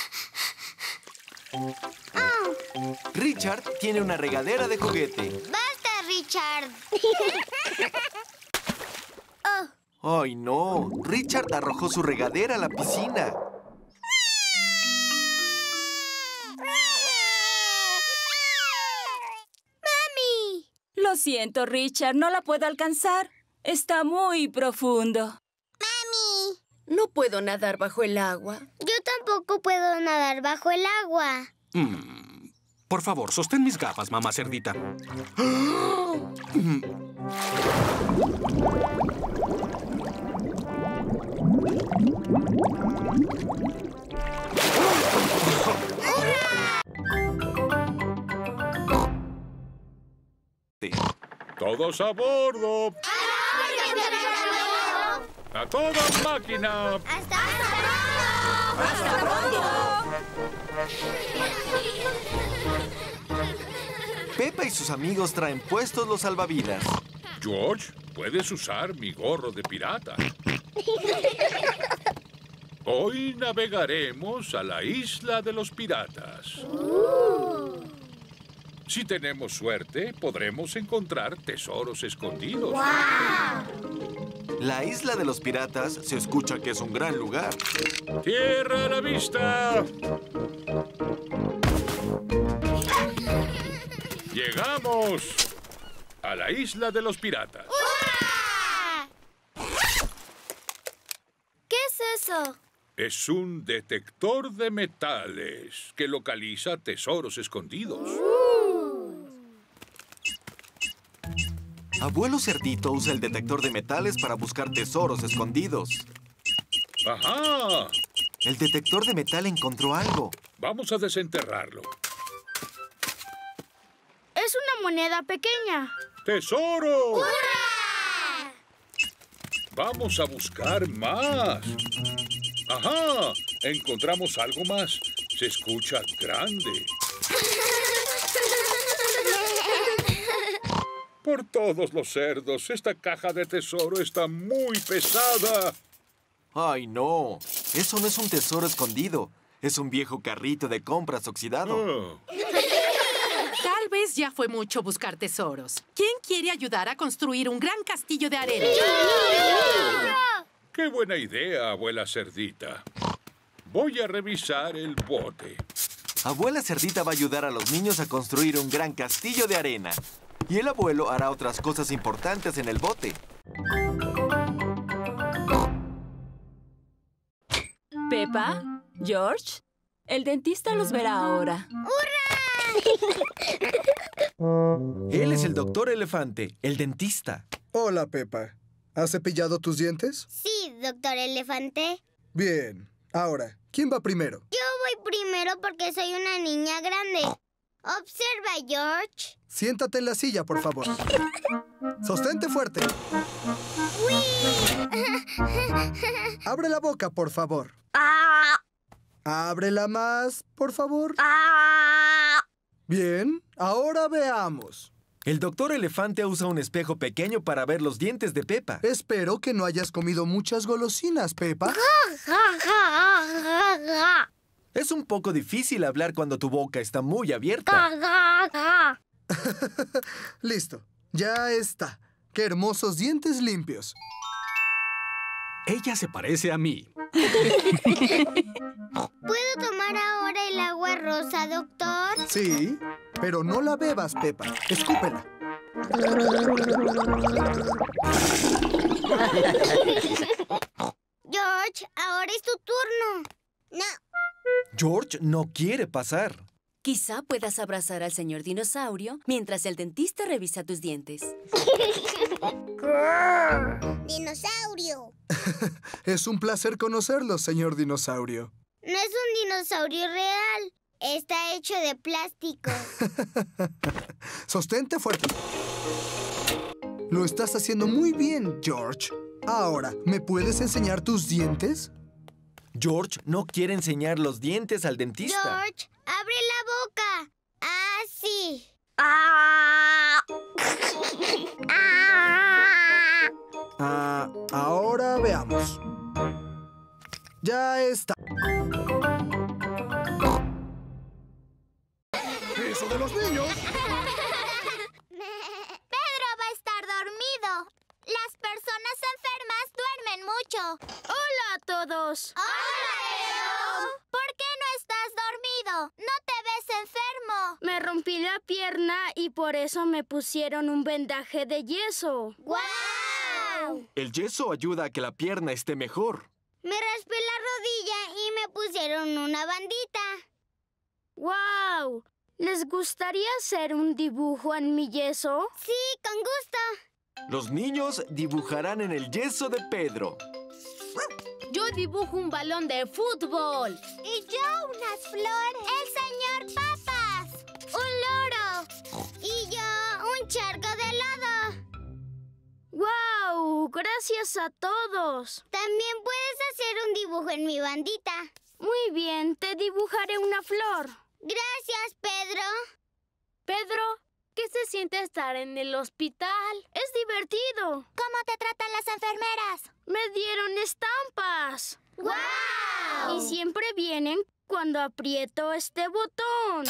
Oh. Richard tiene una regadera de juguete. ¡Basta, Richard! ¡Ay, no! Richard arrojó su regadera a la piscina. ¡Mami! Lo siento, Richard, no la puedo alcanzar. Está muy profundo. ¡Mami! No puedo nadar bajo el agua. Yo tampoco puedo nadar bajo el agua. Por favor, sostén mis gafas, mamá cerdita. ¡Todos a bordo! ¡A la ¡A toda máquina! ¡Hasta pronto! Peppa y sus amigos traen puestos los salvavidas. George, puedes usar mi gorro de pirata. Hoy navegaremos a la isla de los piratas. Si tenemos suerte, podremos encontrar tesoros escondidos. La isla de los piratas se escucha que es un gran lugar. ¡Tierra a la vista! ¡Llegamos a la isla de los piratas! ¿Qué es eso? Es un detector de metales que localiza tesoros escondidos. Abuelo Cerdito usa el detector de metales para buscar tesoros escondidos. ¡Ajá! El detector de metal encontró algo. Vamos a desenterrarlo. Es una moneda pequeña. ¡Tesoro! ¡Hurra! Vamos a buscar más. ¡Ajá! Encontramos algo más. Se escucha grande. Por todos los cerdos, esta caja de tesoro está muy pesada. ¡Ay, no! Eso no es un tesoro escondido. Es un viejo carrito de compras oxidado. Tal vez ya fue mucho buscar tesoros. ¿Quién quiere ayudar a construir un gran castillo de arena? ¡Qué buena idea, abuela Cerdita! Voy a revisar el bote. Abuela Cerdita va a ayudar a los niños a construir un gran castillo de arena. Y el abuelo hará otras cosas importantes en el bote. Peppa, George, el dentista los verá ahora. Él es el doctor Elefante, el dentista. Hola, Peppa. ¿Has cepillado tus dientes? Sí, doctor Elefante. Bien. Ahora, ¿quién va primero? Yo voy primero porque soy una niña grande. Observa, George. Siéntate en la silla, por favor. Sostente fuerte. Abre la boca, por favor. Ábrela más, por favor. Bien, ahora veamos. El doctor Elefante usa un espejo pequeño para ver los dientes de Peppa. Espero que no hayas comido muchas golosinas, Peppa. Es un poco difícil hablar cuando tu boca está muy abierta. Listo, ya está. ¡Qué hermosos dientes limpios! Ella se parece a mí. ¿Puedo tomar ahora el agua rosa, doctor? Sí, pero no la bebas, Peppa. Escúpela. George, ahora es tu turno. No. George no quiere pasar. Quizá puedas abrazar al señor dinosaurio mientras el dentista revisa tus dientes. ¡Dinosaurio! Es un placer conocerlo, señor dinosaurio. No es un dinosaurio real. Está hecho de plástico. Sostente fuerte. Lo estás haciendo muy bien, George. Ahora, ¿me puedes enseñar tus dientes? George no quiere enseñar los dientes al dentista. George, abre la boca. Ah, sí. Ahora veamos. Ya está. ¡Eso de los niños! Pedro va a estar dormido. Las personas enfermas duermen mucho. ¡Hola a todos! ¡Hola, Pedro! ¿Por qué no estás dormido? ¿No te ves enfermo? Me rompí la pierna y por eso me pusieron un vendaje de yeso. ¡Guau! El yeso ayuda a que la pierna esté mejor. Me raspé la rodilla y me pusieron una bandita. ¡Guau! ¿Les gustaría hacer un dibujo en mi yeso? Sí, con gusto. Los niños dibujarán en el yeso de Pedro. Yo dibujo un balón de fútbol. Y yo unas flores. El señor Papas. Un loro. Y yo un charco de helado. ¡Guau! ¡Gracias a todos! También puedes hacer un dibujo en mi bandita. Muy bien, te dibujaré una flor. Gracias, Pedro. Pedro, ¿qué se siente estar en el hospital? ¡Es divertido! ¿Cómo te tratan las enfermeras? ¡Me dieron estampas! ¡Guau! Y siempre vienen cuando aprieto este botón.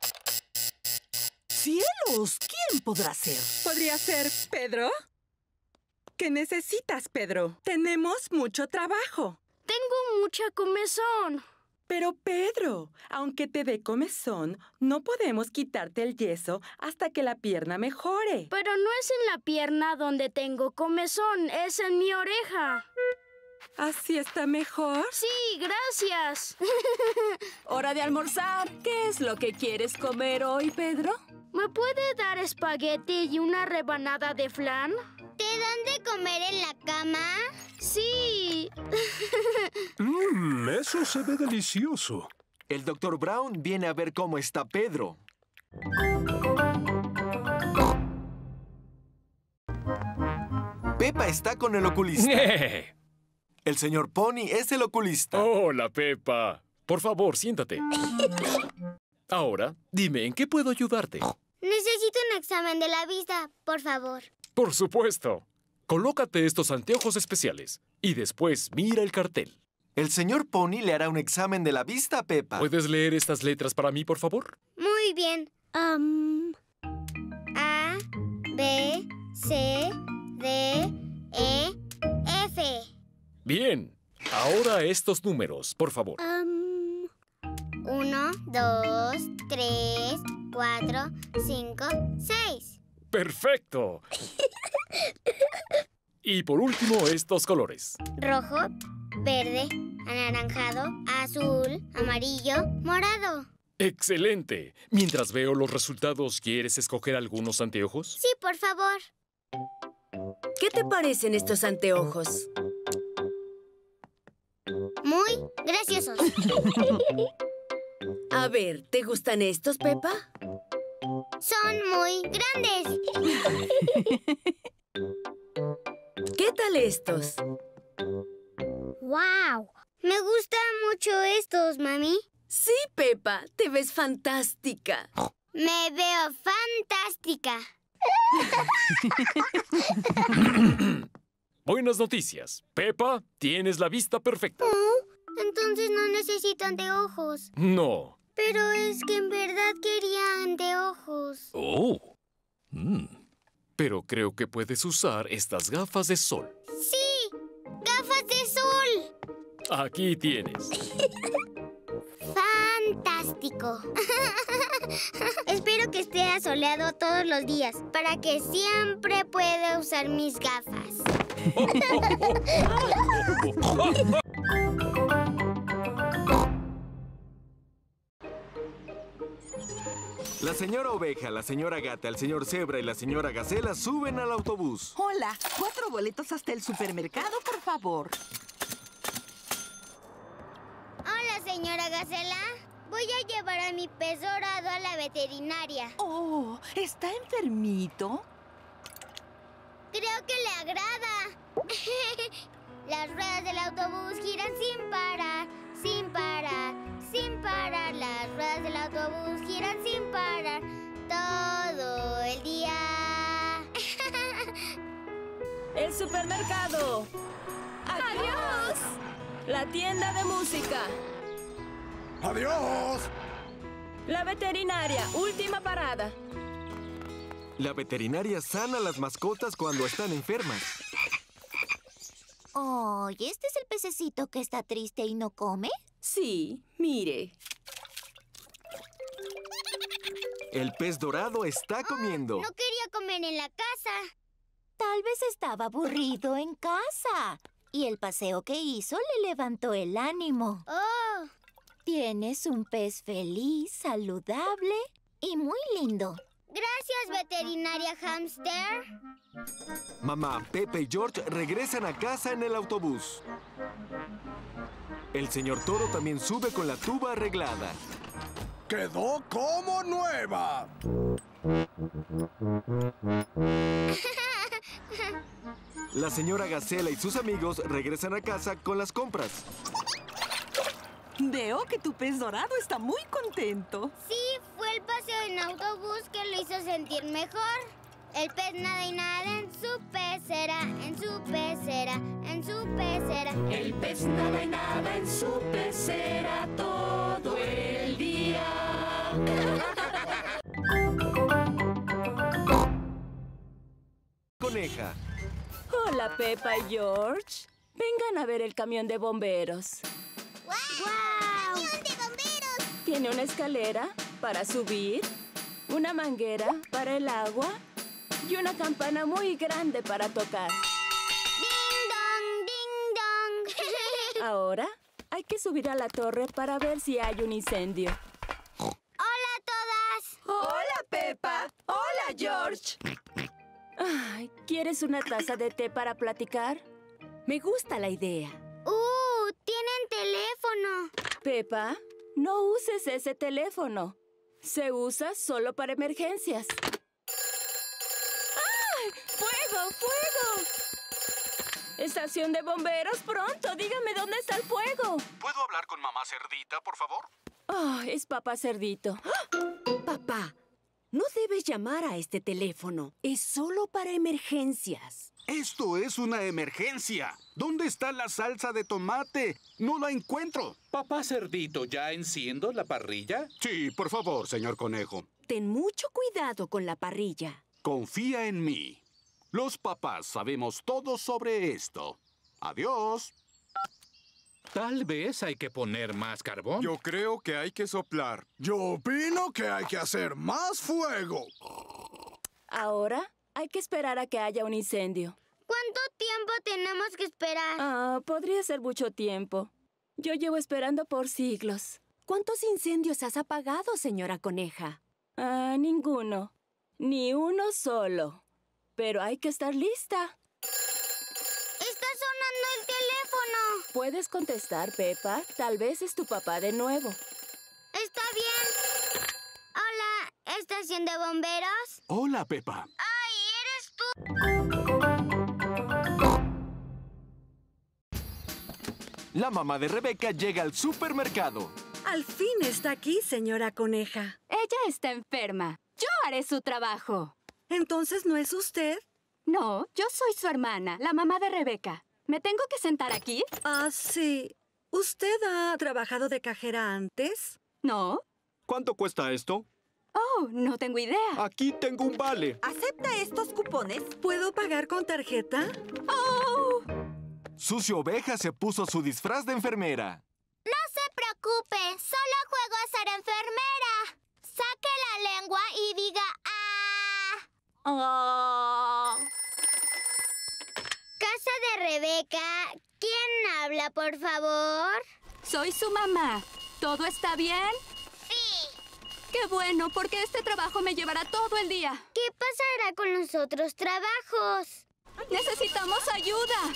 ¡Cielos! ¿Quién podrá ser? ¿Podría ser Pedro? ¿Qué necesitas, Pedro? Tenemos mucho trabajo. Tengo mucha comezón. Pero, Pedro, aunque te dé comezón, no podemos quitarte el yeso hasta que la pierna mejore. Pero no es en la pierna donde tengo comezón, es en mi oreja. ¿Así está mejor? Sí, gracias. Hora de almorzar. ¿Qué es lo que quieres comer hoy, Pedro? ¿Me puede dar espagueti y una rebanada de flan? ¿Te dan de comer en la cama? Sí. Eso se ve delicioso. El Dr. Brown viene a ver cómo está Pedro. Peppa está con el oculista. El señor Pony es el oculista. Hola, Peppa. Por favor, siéntate. Ahora, dime, ¿en qué puedo ayudarte? Necesito un examen de la vista, por favor. Por supuesto. Colócate estos anteojos especiales y después mira el cartel. El señor Pony le hará un examen de la vista a Peppa. ¿Puedes leer estas letras para mí, por favor? Muy bien. A, B, C, D, E, F. Bien. Ahora estos números, por favor. 1, 2, 3, 4, 5, 6. ¡Perfecto! Y por último, estos colores. Rojo, verde, anaranjado, azul, amarillo, morado. ¡Excelente! Mientras veo los resultados, ¿quieres escoger algunos anteojos? Sí, por favor. ¿Qué te parecen estos anteojos? Muy graciosos. A ver, ¿te gustan estos, Peppa? Son muy grandes. ¿Qué tal estos? ¡Wow! Me gustan mucho estos, mami. Sí, Peppa, te ves fantástica. Me veo fantástica. Buenas noticias. Peppa, tienes la vista perfecta. Entonces no necesito anteojos. No. Pero es que en verdad quería anteojos. Oh. Pero creo que puedes usar estas gafas de sol. ¡Sí! ¡Gafas de sol! Aquí tienes. ¡Fantástico! Espero que esté asoleado todos los días para que siempre pueda usar mis gafas. La señora Oveja, la señora Gata, el señor Cebra y la señora Gacela suben al autobús. Hola, 4 boletos hasta el supermercado, por favor. Hola, señora Gacela. Voy a llevar a mi pez dorado a la veterinaria. Oh, ¿está enfermito? Creo que le agrada. Las ruedas del autobús giran sin parar, sin parar, sin parar. Las ruedas del autobús giran sin parar todo el día. ¡El supermercado! ¡Adiós! La tienda de música. ¡Adiós! La veterinaria, última parada. La veterinaria sana a las mascotas cuando están enfermas. Oh, ¿y este es el pececito que está triste y no come? Sí, mire. El pez dorado está comiendo. No quería comer en la casa. Tal vez estaba aburrido en casa. Y el paseo que hizo le levantó el ánimo. ¡Oh! Tienes un pez feliz, saludable y muy lindo. Gracias, veterinaria Hamster. Mamá, Pepe y George regresan a casa en el autobús. El señor Toro también sube con la tuba arreglada. ¡Quedó como nueva! La señora Gacela y sus amigos regresan a casa con las compras. Veo que tu pez dorado está muy contento. Sí, fue el paseo en autobús que lo hizo sentir mejor. El pez nada y nada en su pecera, en su pecera, en su pecera. El pez nada y nada en su pecera todo el día. Coneja. Hola, Peppa y George. Vengan a ver el camión de bomberos. ¡Guau! ¡Camión de bomberos! Tiene una escalera para subir, una manguera para el agua y una campana muy grande para tocar. ¡Ding dong, ding dong! Ahora hay que subir a la torre para ver si hay un incendio. ¡Hola a todas! ¡Hola, Peppa! ¡Hola, George! Ay, ¿quieres una taza de té para platicar? Me gusta la idea. ¡Tienen teléfono! Peppa, no uses ese teléfono. Se usa solo para emergencias. ¡Ay! ¡Fuego! ¡Fuego! Estación de bomberos, pronto. Dígame dónde está el fuego. ¿Puedo hablar con mamá Cerdita, por favor? Oh, es papá Cerdito. Papá, no debes llamar a este teléfono. Es solo para emergencias. Esto es una emergencia. ¿Dónde está la salsa de tomate? No la encuentro. Papá Cerdito, ¿ya enciendo la parrilla? Sí, por favor, señor Conejo. Ten mucho cuidado con la parrilla. Confía en mí. Los papás sabemos todo sobre esto. Adiós. Tal vez hay que poner más carbón. Yo creo que hay que soplar. Yo opino que hay que hacer más fuego. Ahora hay que esperar a que haya un incendio. ¿Cuánto tiempo tenemos que esperar? Podría ser mucho tiempo. Yo llevo esperando por siglos. ¿Cuántos incendios has apagado, señora Coneja? Ninguno. Ni uno solo. Pero hay que estar lista. ¡Está sonando el teléfono! ¿Puedes contestar, Peppa? Tal vez es tu papá de nuevo. Está bien. Hola, ¿estación de bomberos? Hola, Peppa. ¡Ay, eres tú! La mamá de Rebeca llega al supermercado. Al fin está aquí, señora Coneja. Ella está enferma. Yo haré su trabajo. ¿Entonces no es usted? No, yo soy su hermana, la mamá de Rebeca. ¿Me tengo que sentar aquí? Sí. ¿Usted ha trabajado de cajera antes? No. ¿Cuánto cuesta esto? Oh, no tengo idea. Aquí tengo un vale. ¿Acepta estos cupones? ¿Puedo pagar con tarjeta? ¡Oh! Sucio Oveja se puso su disfraz de enfermera. No se preocupe, solo juego a ser enfermera. Saque la lengua y diga ¡ah! Oh. Casa de Rebeca, ¿quién habla, por favor? Soy su mamá. ¿Todo está bien? Sí. ¡Qué bueno! Porque este trabajo me llevará todo el día. ¿Qué pasará con los otros trabajos? ¡Necesitamos ayuda!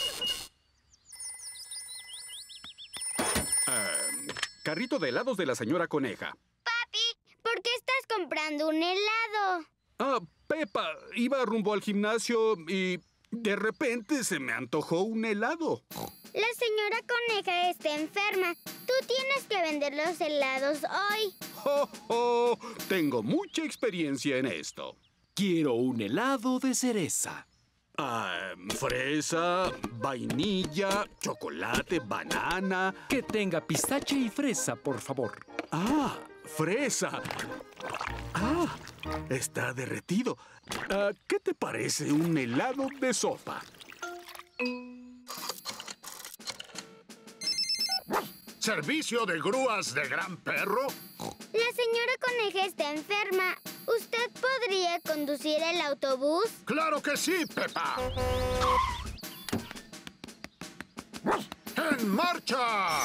Carrito de helados de la señora Coneja. Papi, ¿por qué estás comprando un helado? Peppa, iba rumbo al gimnasio y de repente se me antojó un helado. La señora Coneja está enferma. Tú tienes que vender los helados hoy. ¡Oh, oh! Tengo mucha experiencia en esto. Quiero un helado de cereza. Fresa, vainilla, chocolate, banana. Que tenga pistache y fresa, por favor. Fresa. Está derretido. ¿Qué te parece un helado de sopa? ¿Servicio de grúas de Gran Perro? La señora Coneja está enferma. ¿Usted podría conducir el autobús? ¡Claro que sí, Peppa! ¡En marcha!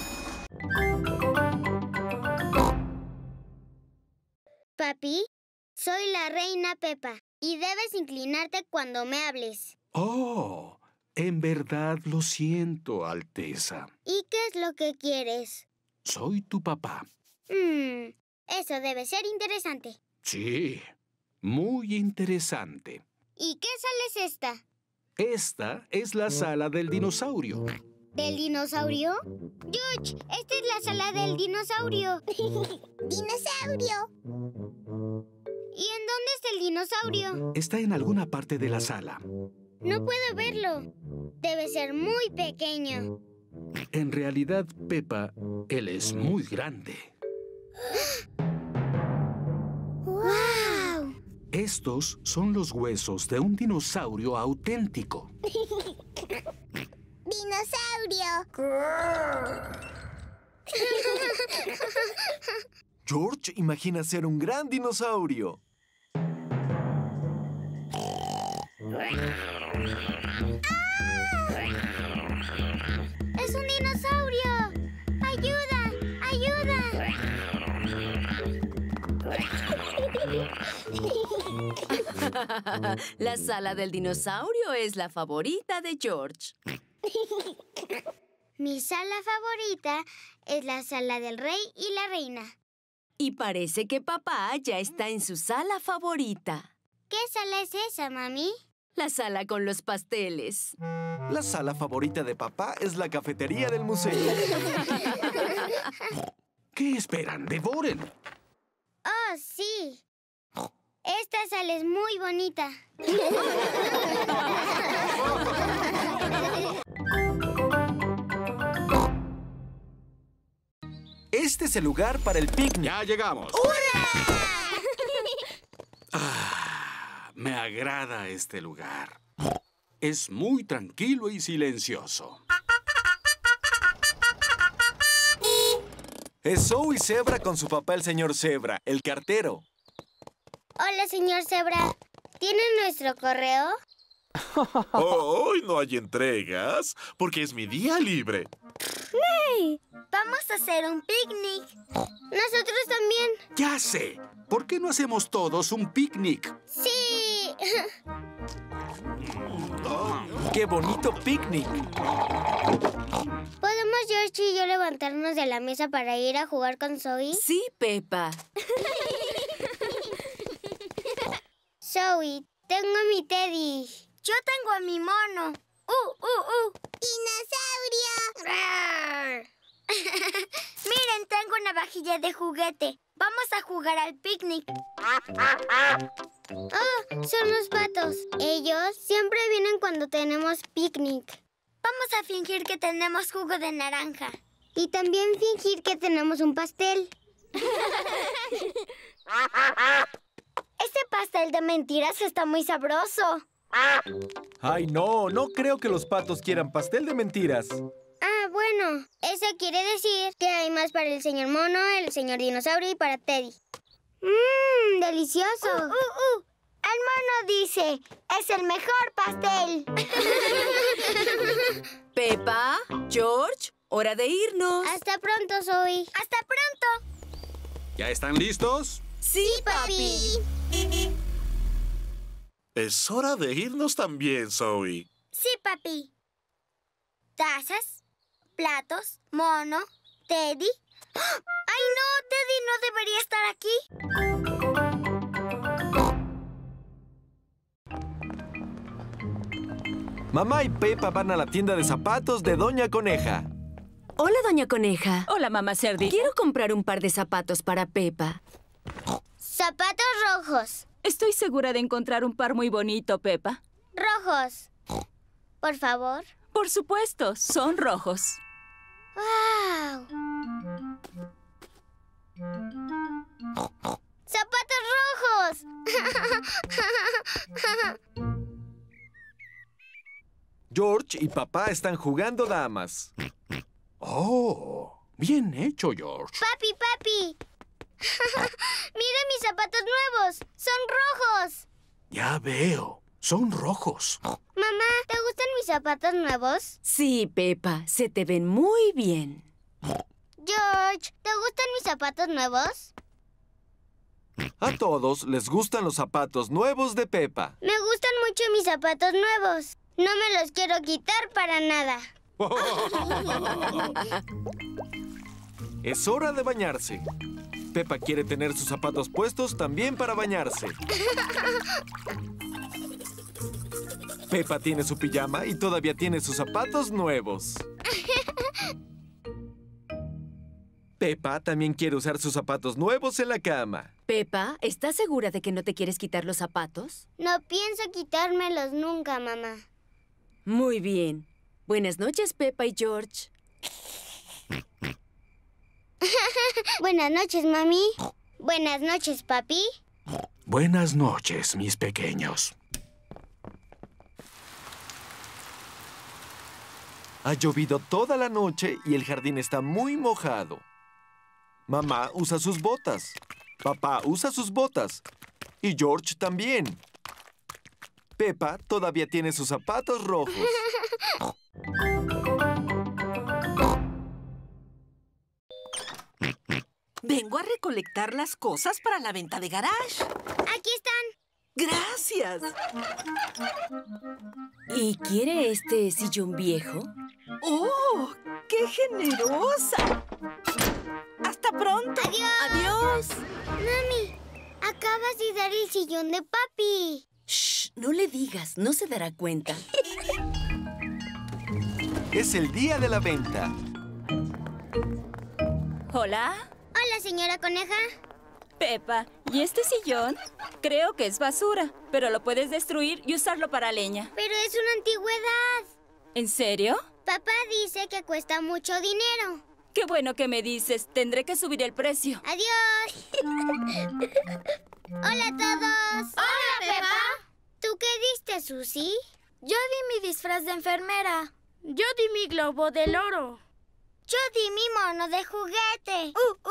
Papi, soy la reina Peppa y debes inclinarte cuando me hables. Oh, en verdad lo siento, Alteza. ¿Y qué es lo que quieres? Soy tu papá. Eso debe ser interesante. Sí, muy interesante. ¿Y qué sal es esta? Esta es la sala del dinosaurio. ¿Del dinosaurio? George, esta es la sala del dinosaurio. ¡Dinosaurio! ¿Y en dónde está el dinosaurio? Está en alguna parte de la sala. No puedo verlo. Debe ser muy pequeño. En realidad, Peppa, él es muy grande. ¡Guau! Estos son los huesos de un dinosaurio auténtico. ¡Dinosaurio! George imagina ser un gran dinosaurio. ¡Es un dinosaurio! ¡Ayuda! ¡Ayuda! La sala del dinosaurio es la favorita de George. Mi sala favorita es la sala del rey y la reina. Y parece que papá ya está en su sala favorita. ¿Qué sala es esa, mami? La sala con los pasteles. La sala favorita de papá es la cafetería del museo. ¿Qué esperan? ¡Devoren! ¡Oh, sí! Esta sala es muy bonita. Este es el lugar para el picnic. ¡Ya llegamos! ¡Hurra! Me agrada este lugar. Es muy tranquilo y silencioso. Es Zoe Zebra con su papá, el señor Zebra, el cartero. Hola, señor Zebra. ¿Tiene nuestro correo? Hoy no hay entregas porque es mi día libre. ¡Hey! Vamos a hacer un picnic. Nosotros también. ¡Ya sé! ¿Por qué no hacemos todos un picnic? ¡Sí! ¡Qué bonito picnic! ¿Podemos George y yo levantarnos de la mesa para ir a jugar con Zoe? Sí, Peppa. Zoe, tengo a mi Teddy. Yo tengo a mi mono. ¡Dinosaurio! Miren, tengo una vajilla de juguete. Vamos a jugar al picnic. ¡Oh! Son los patos. Ellos siempre vienen cuando tenemos picnic. Vamos a fingir que tenemos jugo de naranja. Y también fingir que tenemos un pastel. Este pastel de mentiras está muy sabroso. ¡Ay, no! No creo que los patos quieran pastel de mentiras. Ah, bueno. Eso quiere decir que hay más para el señor mono, el señor dinosaurio y para Teddy. ¡Mmm! ¡Delicioso! El mono dice, es el mejor pastel. Peppa, George, hora de irnos. Hasta pronto, Zoe. ¡Hasta pronto! ¿Ya están listos? Sí, papi. Es hora de irnos también, Zoe. Sí, papi. Tazas, platos, mono, Teddy. ¡Ay, no! Teddy no debería estar aquí. Mamá y Peppa van a la tienda de zapatos de Doña Coneja. Hola, Doña Coneja. Hola, mamá Cerdita. Quiero comprar un par de zapatos para Peppa. Zapatos rojos. Estoy segura de encontrar un par muy bonito, Peppa. Rojos. Por favor. Por supuesto, son rojos. ¡Wow! ¡Zapatos rojos! George y papá están jugando damas. ¡Oh! Bien hecho, George. ¡Papi, papi! ¡Mira mis zapatos nuevos! ¡Son rojos! Ya veo. Son rojos. Mamá, ¿te gustan mis zapatos nuevos? Sí, Peppa. Se te ven muy bien. George, ¿te gustan mis zapatos nuevos? A todos les gustan los zapatos nuevos de Peppa. Me gustan mucho mis zapatos nuevos. No me los quiero quitar para nada. Es hora de bañarse. Peppa quiere tener sus zapatos puestos también para bañarse. Peppa tiene su pijama y todavía tiene sus zapatos nuevos. Peppa también quiere usar sus zapatos nuevos en la cama. Peppa, ¿estás segura de que no te quieres quitar los zapatos? No pienso quitármelos nunca, mamá. Muy bien. Buenas noches, Peppa y George. Buenas noches, mami. Buenas noches, papi. Buenas noches, mis pequeños. Ha llovido toda la noche y el jardín está muy mojado. Mamá usa sus botas. Papá usa sus botas. Y George también. Peppa todavía tiene sus zapatos rojos. Vengo a recolectar las cosas para la venta de garage. Aquí están. Gracias. ¿Y quiere este sillón viejo? ¡Oh! ¡Qué generosa! ¡Hasta pronto! ¡Adiós! ¡Adiós! Mami, acabas de dar el sillón de papi. Shh, no le digas, no se dará cuenta. Es el día de la venta. ¿Hola? Hola, señora Coneja. Peppa, ¿y este sillón? Creo que es basura, pero lo puedes destruir y usarlo para leña. Pero es una antigüedad. ¿En serio? Papá dice que cuesta mucho dinero. Qué bueno que me dices. Tendré que subir el precio. ¡Adiós! ¡Hola a todos! ¡Hola, Peppa! ¿Tú qué diste, Susie? Yo di mi disfraz de enfermera. Yo di mi globo del oro. Yo di mi mono de juguete.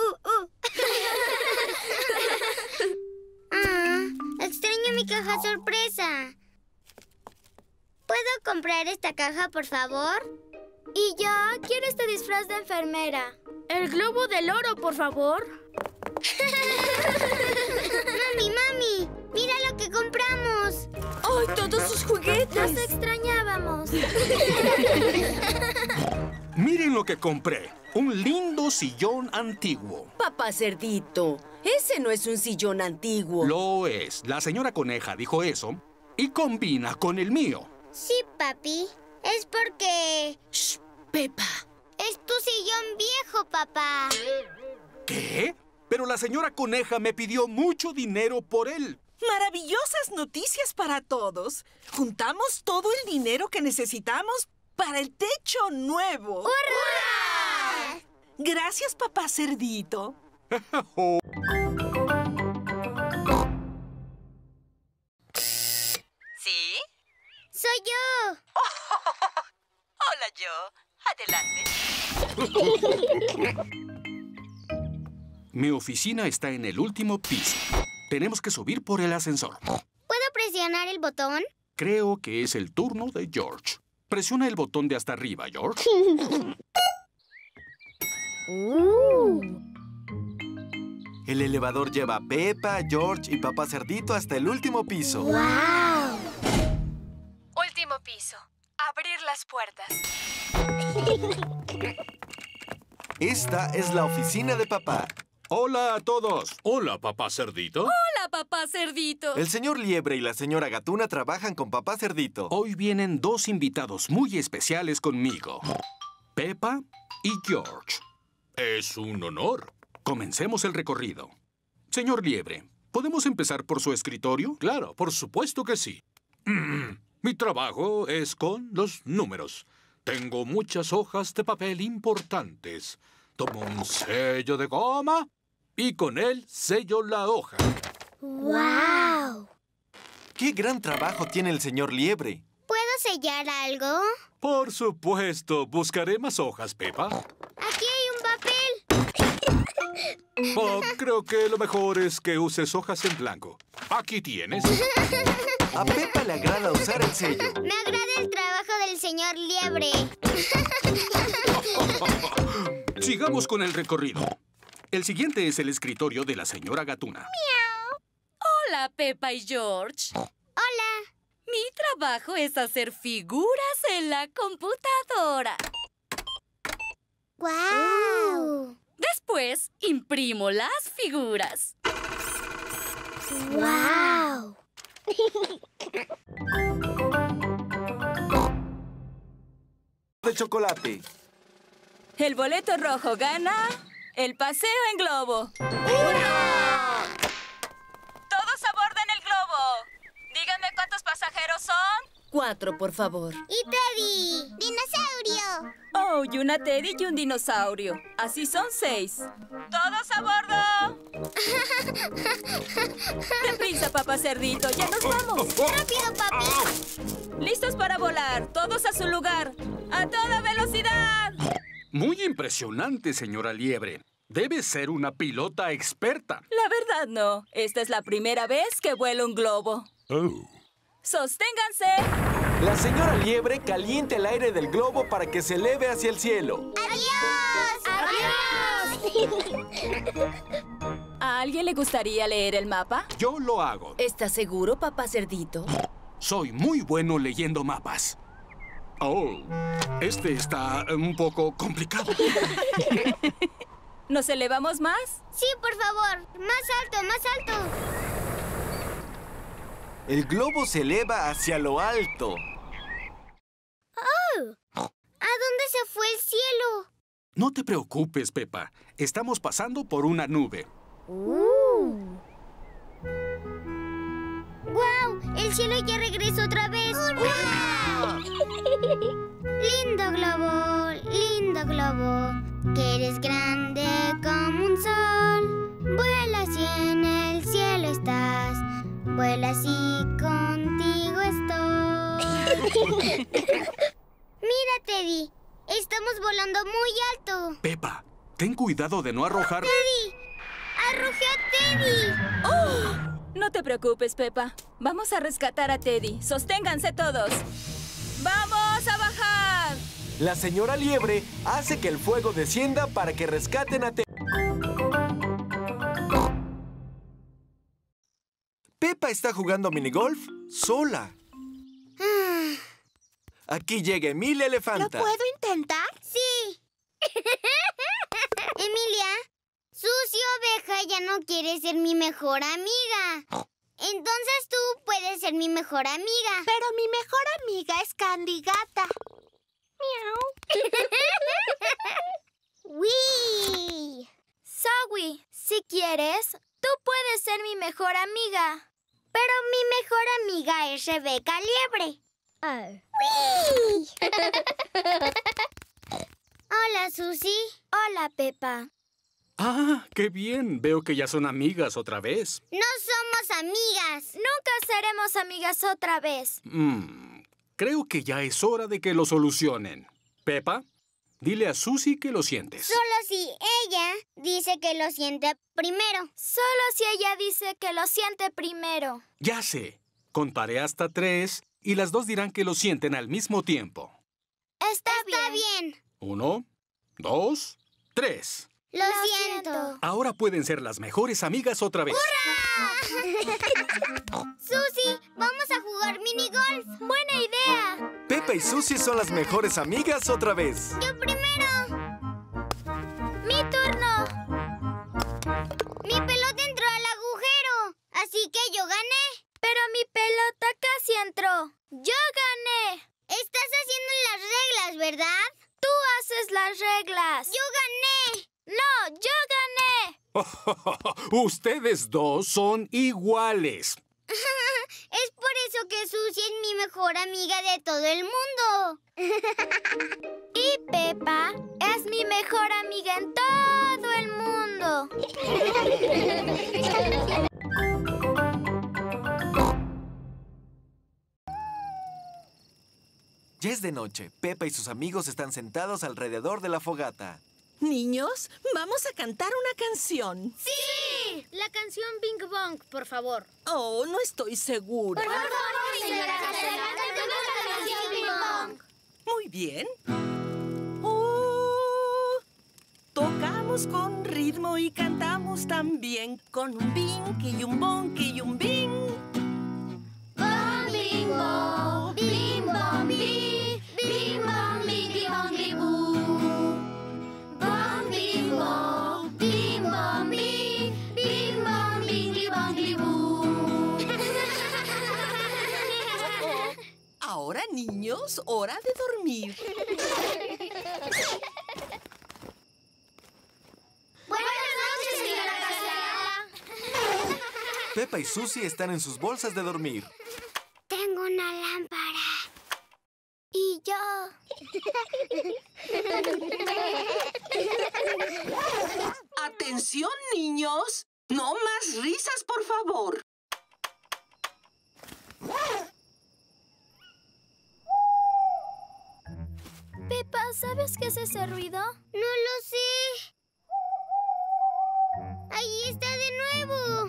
Extraño mi caja sorpresa. ¿Puedo comprar esta caja, por favor? Y yo quiero este disfraz de enfermera. El globo del oro, por favor. Mami, mira lo que compramos. ¡Ay, todos sus juguetes! Nos extrañábamos. Miren lo que compré. Un lindo sillón antiguo. Papá Cerdito, ese no es un sillón antiguo. Lo es. La señora Coneja dijo eso y combina con el mío. Sí, papi. Es porque... ¡Shh! Peppa. Es tu sillón viejo, papá. ¿Qué? Pero la señora Coneja me pidió mucho dinero por él. Maravillosas noticias para todos. Juntamos todo el dinero que necesitamos para el techo nuevo. ¡Hurra! Gracias, papá Cerdito. ¿Sí? ¡Soy yo! Hola, yo. Adelante. Mi oficina está en el último piso. Tenemos que subir por el ascensor. ¿Puedo presionar el botón? Creo que es el turno de George. Presiona el botón de hasta arriba, George. El elevador lleva a Peppa, George y papá Cerdito hasta el último piso. ¡Wow! Último piso. Abrir las puertas. Esta es la oficina de papá. Hola a todos. Hola, papá Cerdito. Hola, papá Cerdito. El señor Liebre y la señora Gatuna trabajan con papá Cerdito. Hoy vienen dos invitados muy especiales conmigo. Peppa y George. Es un honor. Comencemos el recorrido. Señor Liebre, ¿podemos empezar por su escritorio? Claro, por supuesto que sí. Mi trabajo es con los números. Tengo muchas hojas de papel importantes. Tomo un sello de goma y con él sello la hoja. ¡Wow! ¡Qué gran trabajo tiene el señor Liebre! ¿Puedo sellar algo? Por supuesto. Buscaré más hojas, Peppa. Aquí hay un papel. Oh, creo que lo mejor es que uses hojas en blanco. Aquí tienes. A Peppa le agrada usar el sello. Me agrada el trabajo del señor Liebre. Sigamos con el recorrido. El siguiente es el escritorio de la señora Gatuna. ¡Miau! Hola, Peppa y George. Hola. Mi trabajo es hacer figuras en la computadora. ¡Guau! Después, imprimo las figuras. ¡Guau! chocolate. El boleto rojo gana el paseo en globo. ¡Hurra! ¡Todos a bordo en el globo! Díganme cuántos pasajeros son. 4, por favor. ¡Y Teddy! ¡Dinosaurio! Oh, y una Teddy y un dinosaurio. Así son 6. ¡Todos a bordo! ¡Deprisa, papá cerdito! ¡Ya nos vamos! ¡Rápido, papi! ¡Listos para volar! ¡Todos a su lugar! ¡A toda velocidad! Muy impresionante, señora Liebre. Debe ser una pilota experta. La verdad no. Esta es la primera vez que vuelo un globo. Oh. ¡Sosténganse! La señora Liebre calienta el aire del globo para que se eleve hacia el cielo. ¡Adiós! ¿A alguien le gustaría leer el mapa? Yo lo hago. ¿Estás seguro, papá cerdito? Soy muy bueno leyendo mapas. Oh, este está un poco complicado. ¿Nos elevamos más? Sí, por favor. Más alto, más alto. El globo se eleva hacia lo alto. ¡Oh! ¿A dónde se fue el cielo? No te preocupes, Pepa. Estamos pasando por una nube. ¡Guau! El cielo ya regresó otra vez. ¡Hurra! Lindo globo, que eres grande como un sol. Vuelas y en el cielo estás. Vuelas y contigo estoy. Mira, Teddy. Estamos volando muy alto. Pepa, ten cuidado de no arrojar... ¡Teddy! ¡Arrojé a Teddy! ¡Oh! No te preocupes, Pepa. Vamos a rescatar a Teddy. ¡Sosténganse todos! ¡Vamos a bajar! La señora Liebre hace que el fuego descienda para que rescaten a Teddy. Pepa está jugando minigolf sola. Aquí llega Emilia Elefanta. ¿Lo puedo intentar? Sí. Emilia, Susi Oveja ya no quiere ser mi mejor amiga. Entonces tú puedes ser mi mejor amiga. Pero mi mejor amiga es Candy Gata. Miau. ¡Wii! Zoe, si quieres, tú puedes ser mi mejor amiga. Pero mi mejor amiga es Rebeca Liebre. ¡Wii! Hola, Susi. Hola, Pepa. ¡Ah, qué bien! Veo que ya son amigas otra vez. No somos amigas. Nunca seremos amigas otra vez. Creo que ya es hora de que lo solucionen. Pepa, dile a Susi que lo sientes. Solo si ella dice que lo siente primero. Solo si ella dice que lo siente primero. Ya sé. Contaré hasta 3 y las dos dirán que lo sienten al mismo tiempo. Está bien. 1, 2, 3. Lo siento. Ahora pueden ser las mejores amigas otra vez. ¡Hurra! Susi, vamos a jugar minigolf. ¡Buena idea! Pepa y Susi son las mejores amigas otra vez. Yo primero. ¡Mi turno! Mi pelota entró al agujero, así que yo gané. Pero mi pelota casi entró. ¡Yo gané! Estás haciendo las reglas, ¿verdad? Tú haces las reglas. ¡Yo gané! ¡No, yo gané! Ustedes dos son iguales. Es por eso que Susi es mi mejor amiga de todo el mundo. Y Pepa es mi mejor amiga en todo el mundo. Ya es de noche. Pepa y sus amigos están sentados alrededor de la fogata. Niños, vamos a cantar una canción. ¡Sí! La canción Bing Bong, por favor. Oh, no estoy segura. Por favor, señora Casera, cantemos la canción Bing Bong. Muy bien. Tocamos con ritmo y cantamos también con un bing y un bonk y un bing. Bong, bing, bong, bing, bong, bing, bing, bong, bing, bong, bing, bong. Bong, bing, bong, bing, bong, bing, bing, bong, bing, bong, bing, bong. Ahora, niños, es hora de dormir. Buenas noches, señora Gacela. Pepa y Susie están en sus bolsas de dormir. Tengo una lámpara. Y yo. ¡Atención, niños! ¡No más risas, por favor! Pepa, ¿sabes qué es ese ruido? No lo sé. ¡Ahí está de nuevo!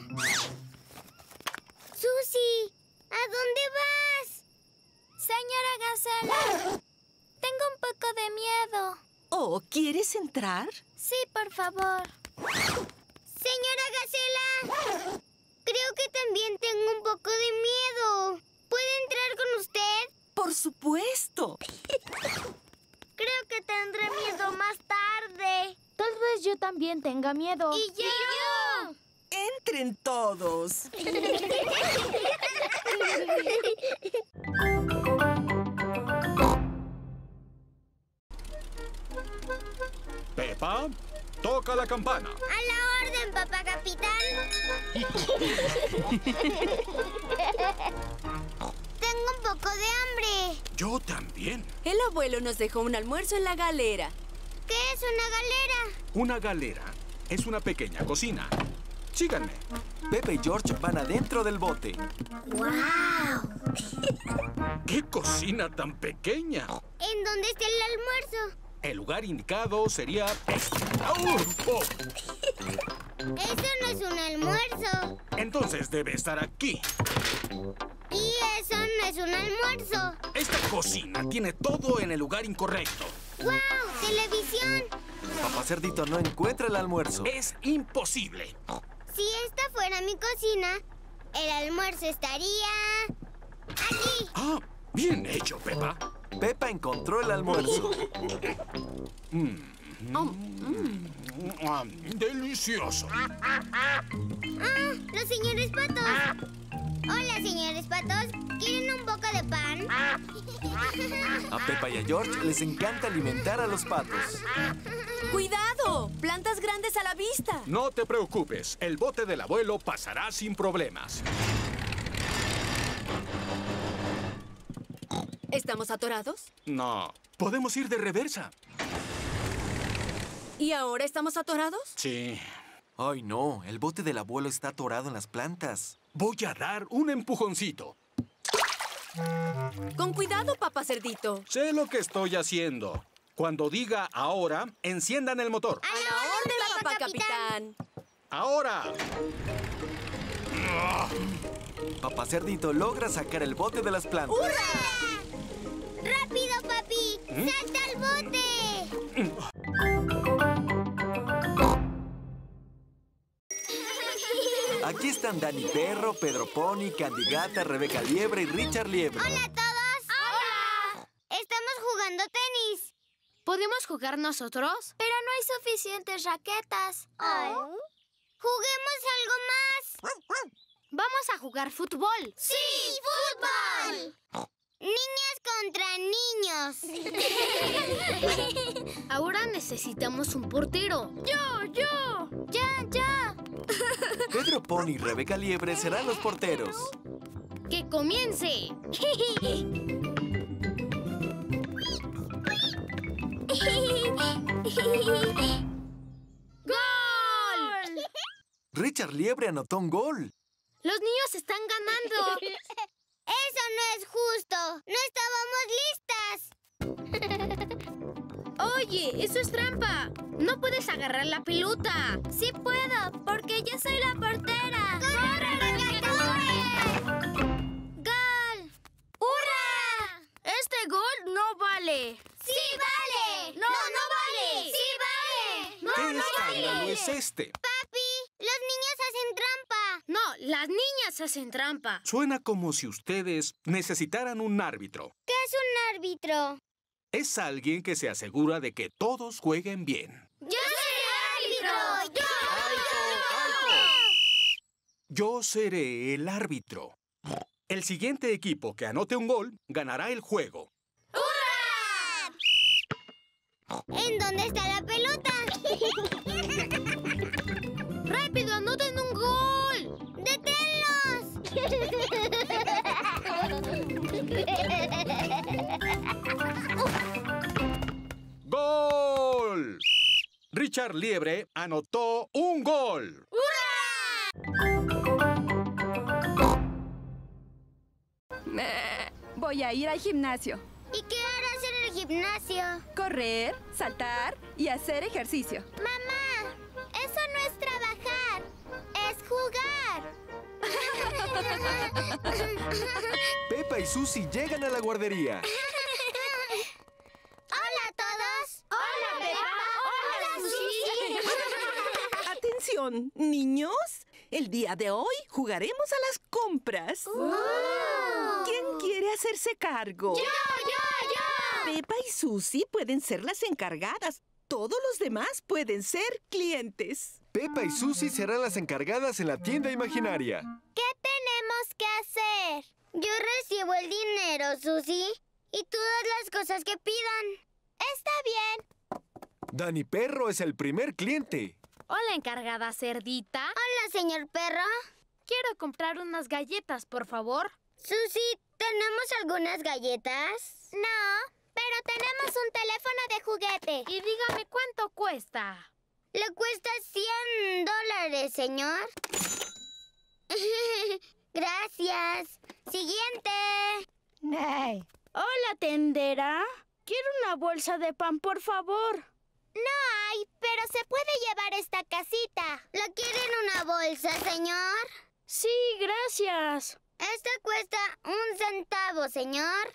Susie, ¿a dónde vas? Señora Gacela, tengo un poco de miedo. Oh, ¿quieres entrar? Sí, por favor. Señora Gacela, creo que también tengo un poco de miedo. ¿Puedo entrar con usted? ¡Por supuesto! Creo que tendré miedo más tarde. Tal vez yo también tenga miedo. ¡Y yo! ¡Entren todos! Pepa, toca la campana. ¡A la orden, papá capitán! Tengo un poco de hambre. Yo también. El abuelo nos dejó un almuerzo en la galera. ¿Qué es una galera? Una galera es una pequeña cocina. Síganme. Pepa y George van adentro del bote. ¡Guau! ¡Qué cocina tan pequeña! ¿En dónde está el almuerzo? El lugar indicado sería este. ¡Oh! Eso no es un almuerzo. Entonces debe estar aquí. Y eso no es un almuerzo. Esta cocina tiene todo en el lugar incorrecto. ¡Guau! ¡Televisión! Papá Cerdito no encuentra el almuerzo. Es imposible. Si esta fuera mi cocina, el almuerzo estaría... aquí. Ah, bien hecho, Pepa. Pepa encontró el almuerzo. Delicioso. ¡Ah! ¡Los señores patos! Hola, señores patos. ¿Quieren un poco de pan? A Pepa y a George les encanta alimentar a los patos. ¡Cuidado! ¡Plantas grandes a la vista! No te preocupes. El bote del abuelo pasará sin problemas. ¿Estamos atorados? No. Podemos ir de reversa. ¿Y ahora estamos atorados? Sí. Ay, no. El bote del abuelo está atorado en las plantas. Voy a dar un empujoncito. Con cuidado, papá Cerdito. Sé lo que estoy haciendo. Cuando diga ahora, enciendan el motor. ¡A la orden, Papá Capitán! ¡Ahora! Papá Cerdito logra sacar el bote de las plantas. ¡Hurra! ¡Rápido, papi! ¡Salta al bote! Aquí están Dani Perro, Pedro Pony, Candy Gata, Rebeca Liebre y Richard Liebre. ¡Hola a todos! ¡Hola! Estamos jugando tenis. ¿Podemos jugar nosotros? Pero no hay suficientes raquetas. ¡Juguemos algo más! Vamos a jugar fútbol. ¡Sí, fútbol! Niñas contra niños. Ahora necesitamos un portero. ¡Yo! ¡Ya! Pedro Pony y Rebeca Liebre serán los porteros. ¡Que comience! ¡Gol! Richard Liebre anotó un gol. ¡Los niños están ganando! ¡Eso no es justo! ¡No estábamos listas! Oye, eso es trampa. No puedes agarrar la pelota. Sí puedo, porque yo soy la portera. ¡Corre, Rebeca, corre! ¡Gol! ¡Hurra! Este gol no vale. ¡Sí vale! ¡No vale! ¡Sí vale! ¿Qué escándalo es este? Papi, los niños hacen trampa. No, las niñas hacen trampa. Suena como si ustedes necesitaran un árbitro. ¿Qué es un árbitro? Es alguien que se asegura de que todos jueguen bien. ¡Yo seré árbitro! Yo seré el árbitro. El siguiente equipo que anote un gol ganará el juego. ¡Hurra! ¿En dónde está la pelota? ¡Rápido, anoten un gol! ¡Gol! Richard Liebre anotó un gol. Voy a ir al gimnasio. ¿Y qué harás en el gimnasio? Correr, saltar y hacer ejercicio. Mamá, eso no es trabajar, es jugar. Pepa y Susie llegan a la guardería. ¡Hola a todos! ¡Hola, Pepa! ¡Hola, Susie! Atención, niños. El día de hoy jugaremos a las compras. ¿Quién quiere hacerse cargo? ¡Yo! Pepa y Susie pueden ser las encargadas. Todos los demás pueden ser clientes. Pepa y Susie serán las encargadas en la tienda imaginaria. ¿Qué tenemos que hacer? Yo recibo el dinero, Susie, y todas las cosas que pidan. Está bien. Dani Perro es el primer cliente. Hola, encargada cerdita. Hola, señor Perro. Quiero comprar unas galletas, por favor. Susie, ¿tenemos algunas galletas? No, pero tenemos un teléfono de juguete. Y dígame cuánto cuesta. Le cuesta $100, señor. Gracias. Siguiente. Hola, tendera. Quiero una bolsa de pan, por favor. No hay, pero se puede llevar esta casita. ¿La quiere en una bolsa, señor? Sí, gracias. Esta cuesta 1 centavo, señor.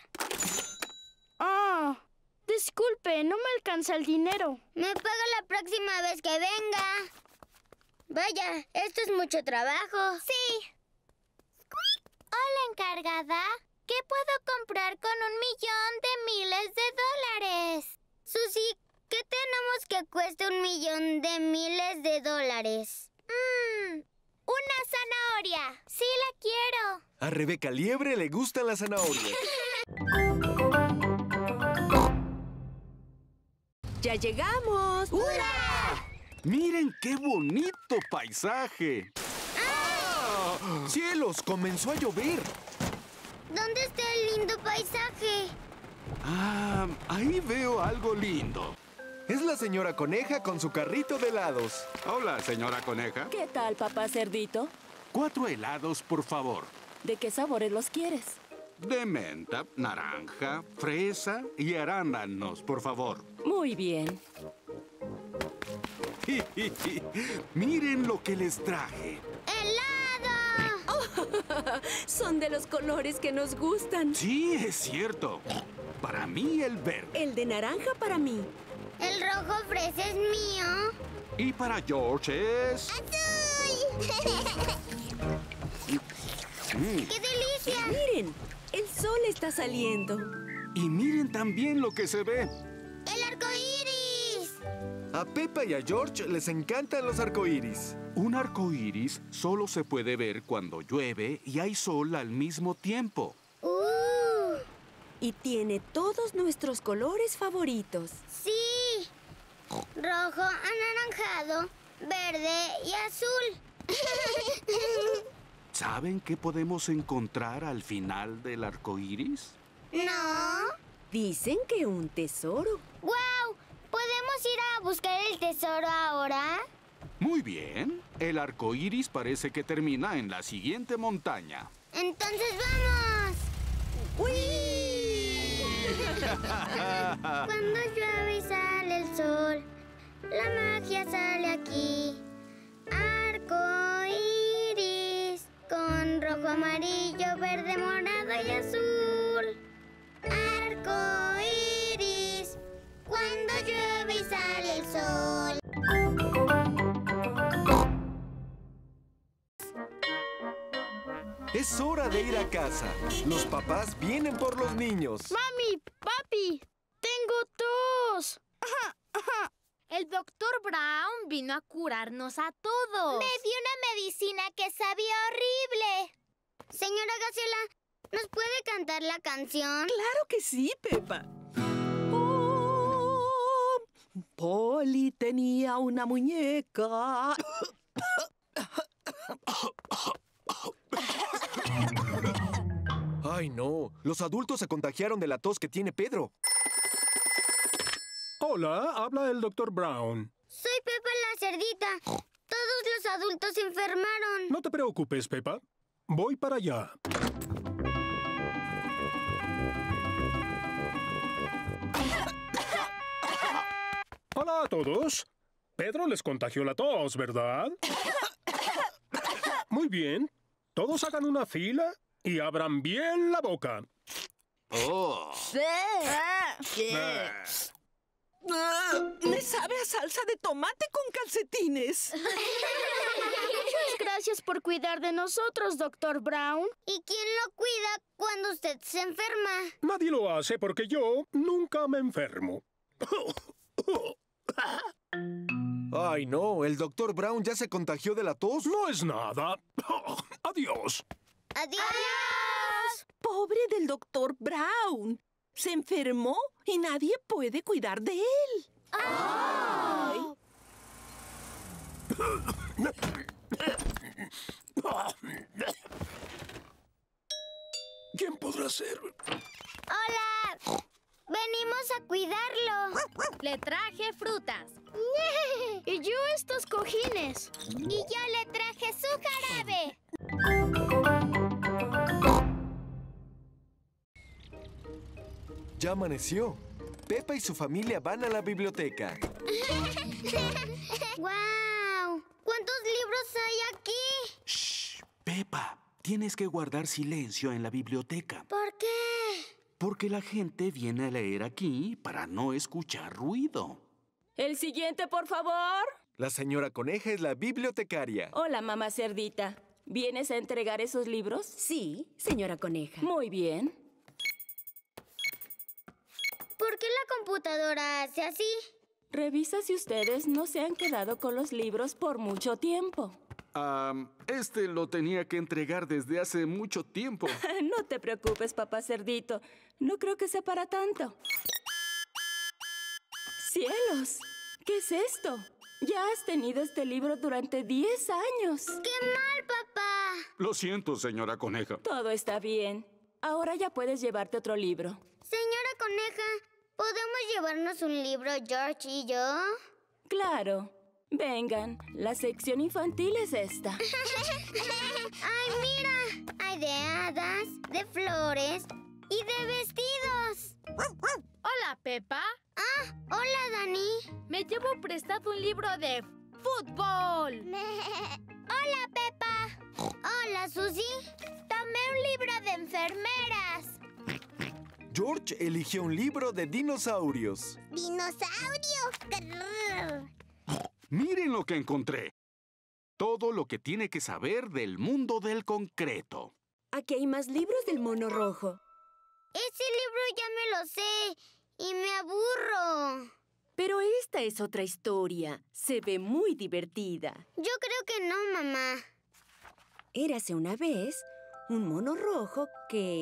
Disculpe, no me alcanza el dinero. Me paga la próxima vez que venga. Vaya, esto es mucho trabajo. Sí. Hola, encargada. ¿Qué puedo comprar con $1.000.000 de dólares? Susie, ¿qué tenemos que cueste $1.000.000 de dólares? Una zanahoria. Sí la quiero. A Rebeca Liebre le gustan las zanahorias. ¡Ya llegamos! ¡Hurra! ¡Miren qué bonito paisaje! ¡Cielos! Comenzó a llover. ¿Dónde está el lindo paisaje? Ahí veo algo lindo. Es la señora Coneja con su carrito de helados. Hola, señora Coneja. ¿Qué tal, papá cerdito? 4 helados, por favor. ¿De qué sabores los quieres? De menta, naranja, fresa y arándanos, por favor. Muy bien. Miren lo que les traje. ¡Helado! Son de los colores que nos gustan. Sí, es cierto. Para mí el verde. El de naranja para mí. El rojo fresa es mío. Y para George es... ¡Azul! ¡Qué delicia! Miren, el sol está saliendo. Y miren también lo que se ve. ¡El arco iris! A Pepa y a George les encantan los arcoíris. Un arco iris solo se puede ver cuando llueve y hay sol al mismo tiempo. Y tiene todos nuestros colores favoritos. ¡Sí! Rojo, anaranjado, verde y azul. ¿Saben qué podemos encontrar al final del arco iris? No. Dicen que un tesoro. ¡Guau! ¿Podemos ir a buscar el tesoro ahora? Muy bien. El arco iris parece que termina en la siguiente montaña. ¡Entonces vamos! ¡Uy! Cuando llueve y sale el sol, la magia sale aquí. Arco iris con rojo, amarillo, verde, morado y azul. Arco iris cuando llueve y sale el sol. Es hora de ir a casa. Los papás vienen por los niños. ¡Mami! ¡Papi! ¡Tengo tos! El doctor Brown vino a curarnos a todos. Me dio una medicina que sabía horrible. Señora Gacela, ¿nos puede cantar la canción? Claro que sí, Pepa. Polly tenía una muñeca. ¡Ay, no! Los adultos se contagiaron de la tos que tiene Pedro. Hola, habla el Dr. Brown. Soy Peppa la cerdita. Todos los adultos se enfermaron. No te preocupes, Peppa. Voy para allá. Hola a todos. Pedro les contagió la tos, ¿verdad? Muy bien. Todos hagan una fila y abran bien la boca. Oh. Me sabe a salsa de tomate con calcetines. Muchas gracias por cuidar de nosotros, Dr. Brown. ¿Y quién lo cuida cuando usted se enferma? Nadie lo hace porque yo nunca me enfermo. ¡Ay, no! ¿El Dr. Brown ya se contagió de la tos? No es nada. Adiós. ¡Adiós! Pobre del Dr. Brown. Se enfermó y nadie puede cuidar de él. ¡Ay! ¿Quién podrá ser? ¡Hola! Venimos a cuidarlo. Le traje frutas. Y yo estos cojines. Y yo le traje su jarabe. Ya amaneció. Peppa y su familia van a la biblioteca. ¡Guau! ¿Cuántos libros hay aquí? Shh, Peppa, tienes que guardar silencio en la biblioteca. ¿Por qué? Porque la gente viene a leer aquí para no escuchar ruido. El siguiente, por favor. La señora Coneja es la bibliotecaria. Hola, mamá cerdita. ¿Vienes a entregar esos libros? Sí, señora Coneja. Muy bien. ¿Por qué la computadora hace así? Revisa si ustedes no se han quedado con los libros por mucho tiempo. Este lo tenía que entregar desde hace mucho tiempo. No te preocupes, papá cerdito. No creo que sea para tanto. ¡Cielos! ¿Qué es esto? Ya has tenido este libro durante 10 años. ¡Qué mal, papá! Lo siento, señora Coneja. Todo está bien. Ahora ya puedes llevarte otro libro. Señora Coneja, ¿podemos llevarnos un libro, George y yo? Claro. Vengan, la sección infantil es esta. ¡Ay, mira! Hay de hadas, de flores y de vestidos. Hola, Peppa. Ah, hola, Dani. Me llevo prestado un libro de fútbol. Hola, Peppa. Hola, Susie. Tomé un libro de enfermeras. George eligió un libro de dinosaurios. ¡Dinosaurio! ¡Grrr! Miren lo que encontré. Todo lo que tiene que saber del mundo del concreto. Aquí hay más libros del mono rojo. Ese libro ya me lo sé y me aburro. Pero esta es otra historia. Se ve muy divertida. Yo creo que no, mamá. Érase una vez un mono rojo que...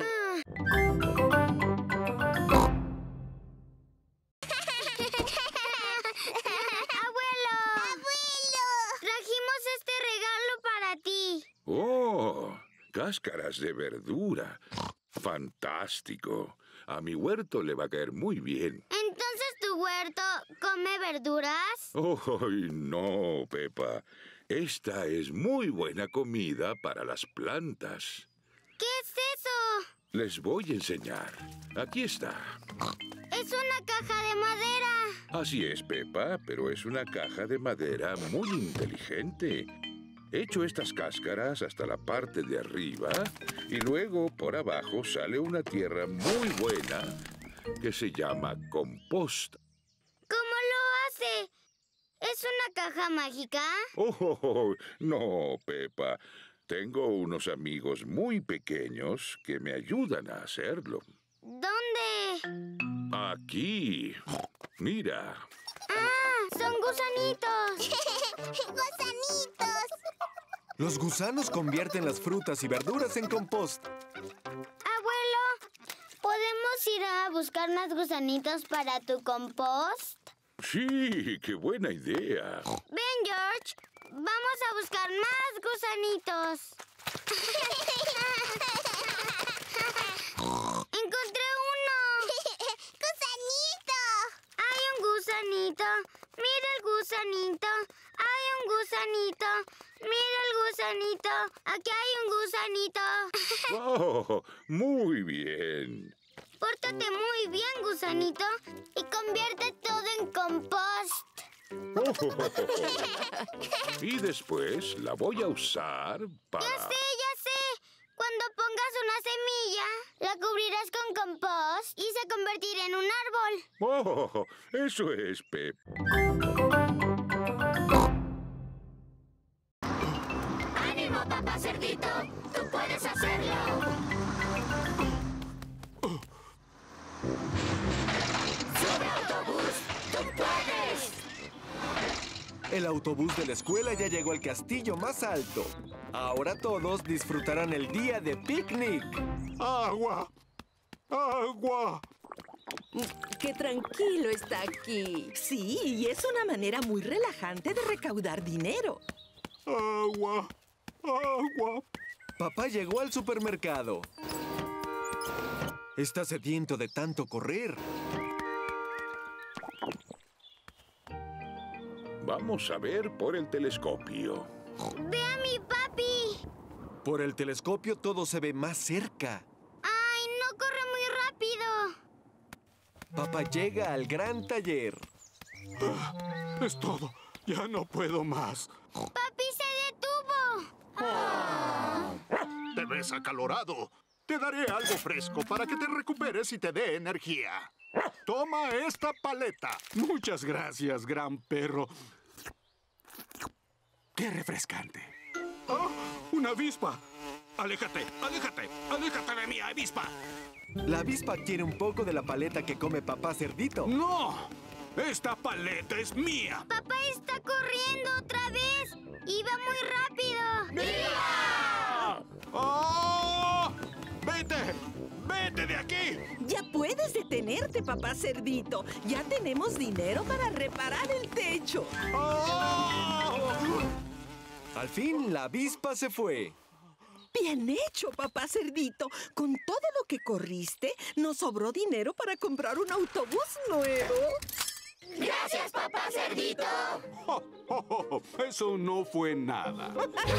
¡Oh! Cáscaras de verdura. ¡Fantástico! A mi huerto le va a caer muy bien. ¿Entonces tu huerto come verduras? ¡Ay, no, Peppa! Esta es muy buena comida para las plantas. ¿Qué es eso? Les voy a enseñar. Aquí está. ¡Es una caja de madera! Así es, Peppa, pero es una caja de madera muy inteligente. Echo estas cáscaras hasta la parte de arriba y luego por abajo sale una tierra muy buena que se llama composta. ¿Cómo lo hace? ¿Es una caja mágica? Oh, no, Peppa. Tengo unos amigos muy pequeños que me ayudan a hacerlo. ¿Dónde? Aquí. Mira. ¡Ah! ¡Son gusanitos! ¡Gusanitos! Los gusanos convierten las frutas y verduras en compost. Abuelo, ¿podemos ir a buscar más gusanitos para tu compost? Sí, qué buena idea. Ven, George. Vamos a buscar más gusanitos. ¡Encontré uno! ¡Gusanito! Hay un gusanito. Mira el gusanito. Hay un gusanito. Mira el gusanito. Aquí hay un gusanito. Oh, muy bien. Pórtate muy bien, gusanito, y convierte todo en compost. Y después la voy a usar para... Ya sé. Cuando pongas una semilla, la cubrirás con compost y se convertirá en un árbol. Oh, eso es, Pep. ¡Ánimo, papá cerdito! ¡Tú puedes hacerlo! ¡Sube, autobús! ¡Tú puedes! El autobús de la escuela ya llegó al castillo más alto. Ahora todos disfrutarán el día de picnic. ¡Agua! ¡Agua! ¡Qué tranquilo está aquí! Sí, y es una manera muy relajante de recaudar dinero. ¡Agua! ¡Agua! Papá llegó al supermercado. Está sediento de tanto correr. Vamos a ver por el telescopio. ¡Ve a mi papi! Por el telescopio todo se ve más cerca. ¡Ay, no corre muy rápido! Papá llega al gran taller. Es todo. Ya no puedo más. ¡Papi se detuvo! Te ves acalorado. Te daré algo fresco para que te recuperes y te dé energía. Toma esta paleta. Muchas gracias, gran perro. ¡Qué refrescante! ¡Oh! ¡Una avispa! ¡Aléjate! ¡Aléjate! ¡Aléjate de mí, avispa! La avispa quiere un poco de la paleta que come papá cerdito. ¡No! ¡Esta paleta es mía! ¡Papá está corriendo otra vez! ¡Iba muy rápido! ¡Mira! ¡Oh! ¡Vete! ¡Vete de aquí! Ya puedes detenerte, papá cerdito. Ya tenemos dinero para reparar el techo. ¡Oh! Al fin, la avispa se fue. Bien hecho, papá cerdito. Con todo lo que corriste, nos sobró dinero para comprar un autobús nuevo. ¡Gracias, papá cerdito! Oh, oh, oh, eso no fue nada.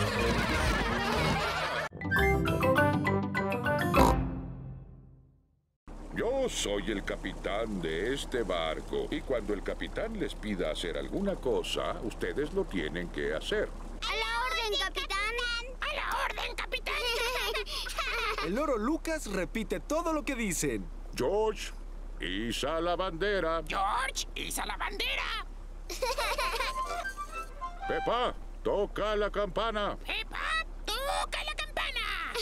Yo soy el capitán de este barco y cuando el capitán les pida hacer alguna cosa, ustedes lo tienen que hacer. ¡A la orden, capitán! ¡A la orden, capitán! El loro Lucas repite todo lo que dicen. George, iza la bandera. ¡George, iza la bandera! Peppa, toca la campana. ¡Peppa, toca la campana!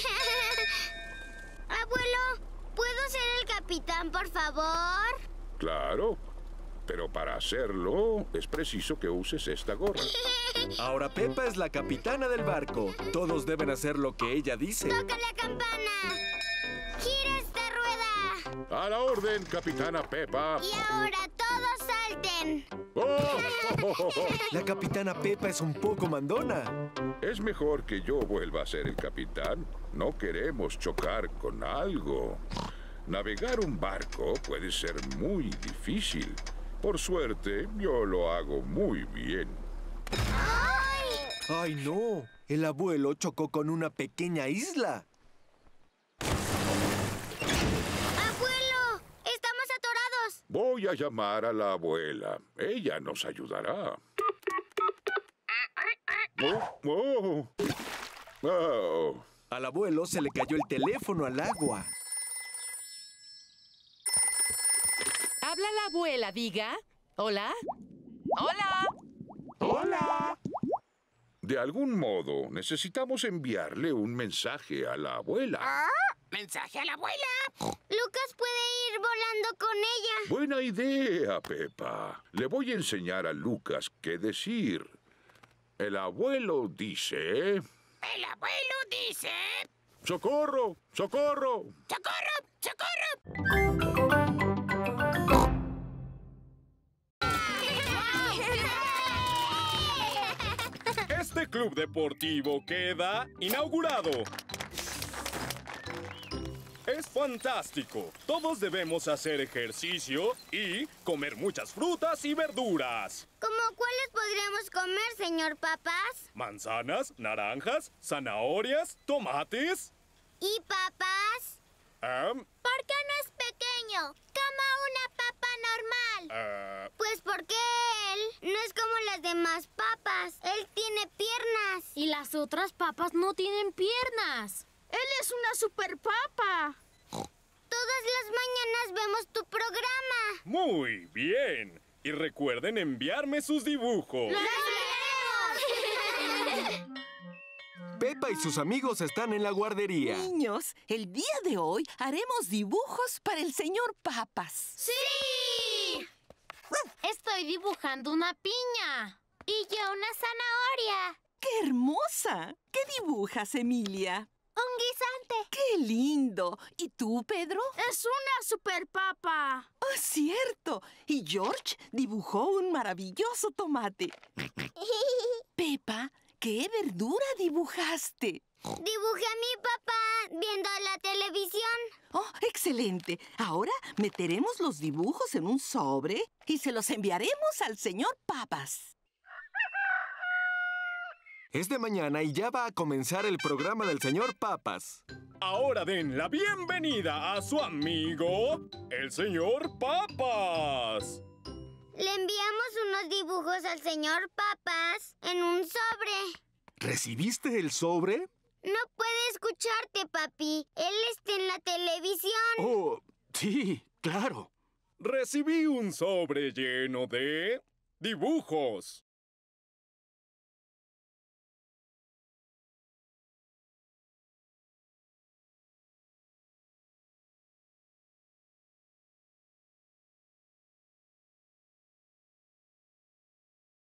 Abuelo, ¿puedo ser el capitán, por favor? Claro, pero para hacerlo es preciso que uses esta gorra. Ahora Peppa es la capitana del barco. Todos deben hacer lo que ella dice. ¡Toca la campana! ¡Gira esta rueda! A la orden, capitana Peppa. Y ahora todos salten. La capitana Peppa es un poco mandona. Es mejor que yo vuelva a ser el capitán. No queremos chocar con algo. Navegar un barco puede ser muy difícil. Por suerte, yo lo hago muy bien. ¡Ay, no! El abuelo chocó con una pequeña isla. ¡Abuelo! ¡Estamos atorados! Voy a llamar a la abuela. Ella nos ayudará. Oh. Oh. Al abuelo se le cayó el teléfono al agua. Habla la abuela, diga. ¿Hola? ¡Hola! ¡Hola! De algún modo, necesitamos enviarle un mensaje a la abuela. ¡Mensaje a la abuela! Lucas puede ir volando con ella. Buena idea, Peppa. Le voy a enseñar a Lucas qué decir. El abuelo dice... El abuelo dice... ¡Socorro! ¡Socorro! ¡Socorro! ¡Socorro! Este club deportivo queda inaugurado. Es fantástico. Todos debemos hacer ejercicio y comer muchas frutas y verduras. ¿Cómo cuáles podríamos comer, señor Papas? Manzanas, naranjas, zanahorias, tomates. ¿Y papas? ¿Por qué no es pequeño? Como una papa normal. Pues porque él no es como las demás papas. Él tiene piernas. Y las otras papas no tienen piernas. Él es una super papa. Todas las mañanas vemos tu programa. Muy bien. Y recuerden enviarme sus dibujos. ¡Los veremos! Pepa y sus amigos están en la guardería. Niños, el día de hoy haremos dibujos para el señor Papas. ¡Sí! Estoy dibujando una piña. Y yo una zanahoria. ¡Qué hermosa! ¿Qué dibujas, Emilia? Un guisante. ¡Qué lindo! ¿Y tú, Pedro? Es una super papa. ¡Oh, cierto! Y George dibujó un maravilloso tomate. Pepa, ¿qué verdura dibujaste? Dibujé a mi papá viendo la televisión. ¡Oh, excelente! Ahora meteremos los dibujos en un sobre y se los enviaremos al señor Papas. Es de mañana y ya va a comenzar el programa del señor Papas. Ahora den la bienvenida a su amigo, el señor Papas. Le enviamos unos dibujos al señor Papas en un sobre. ¿Recibiste el sobre? No puede escucharte, papi. Él está en la televisión. Oh, sí, claro. Recibí un sobre lleno de dibujos.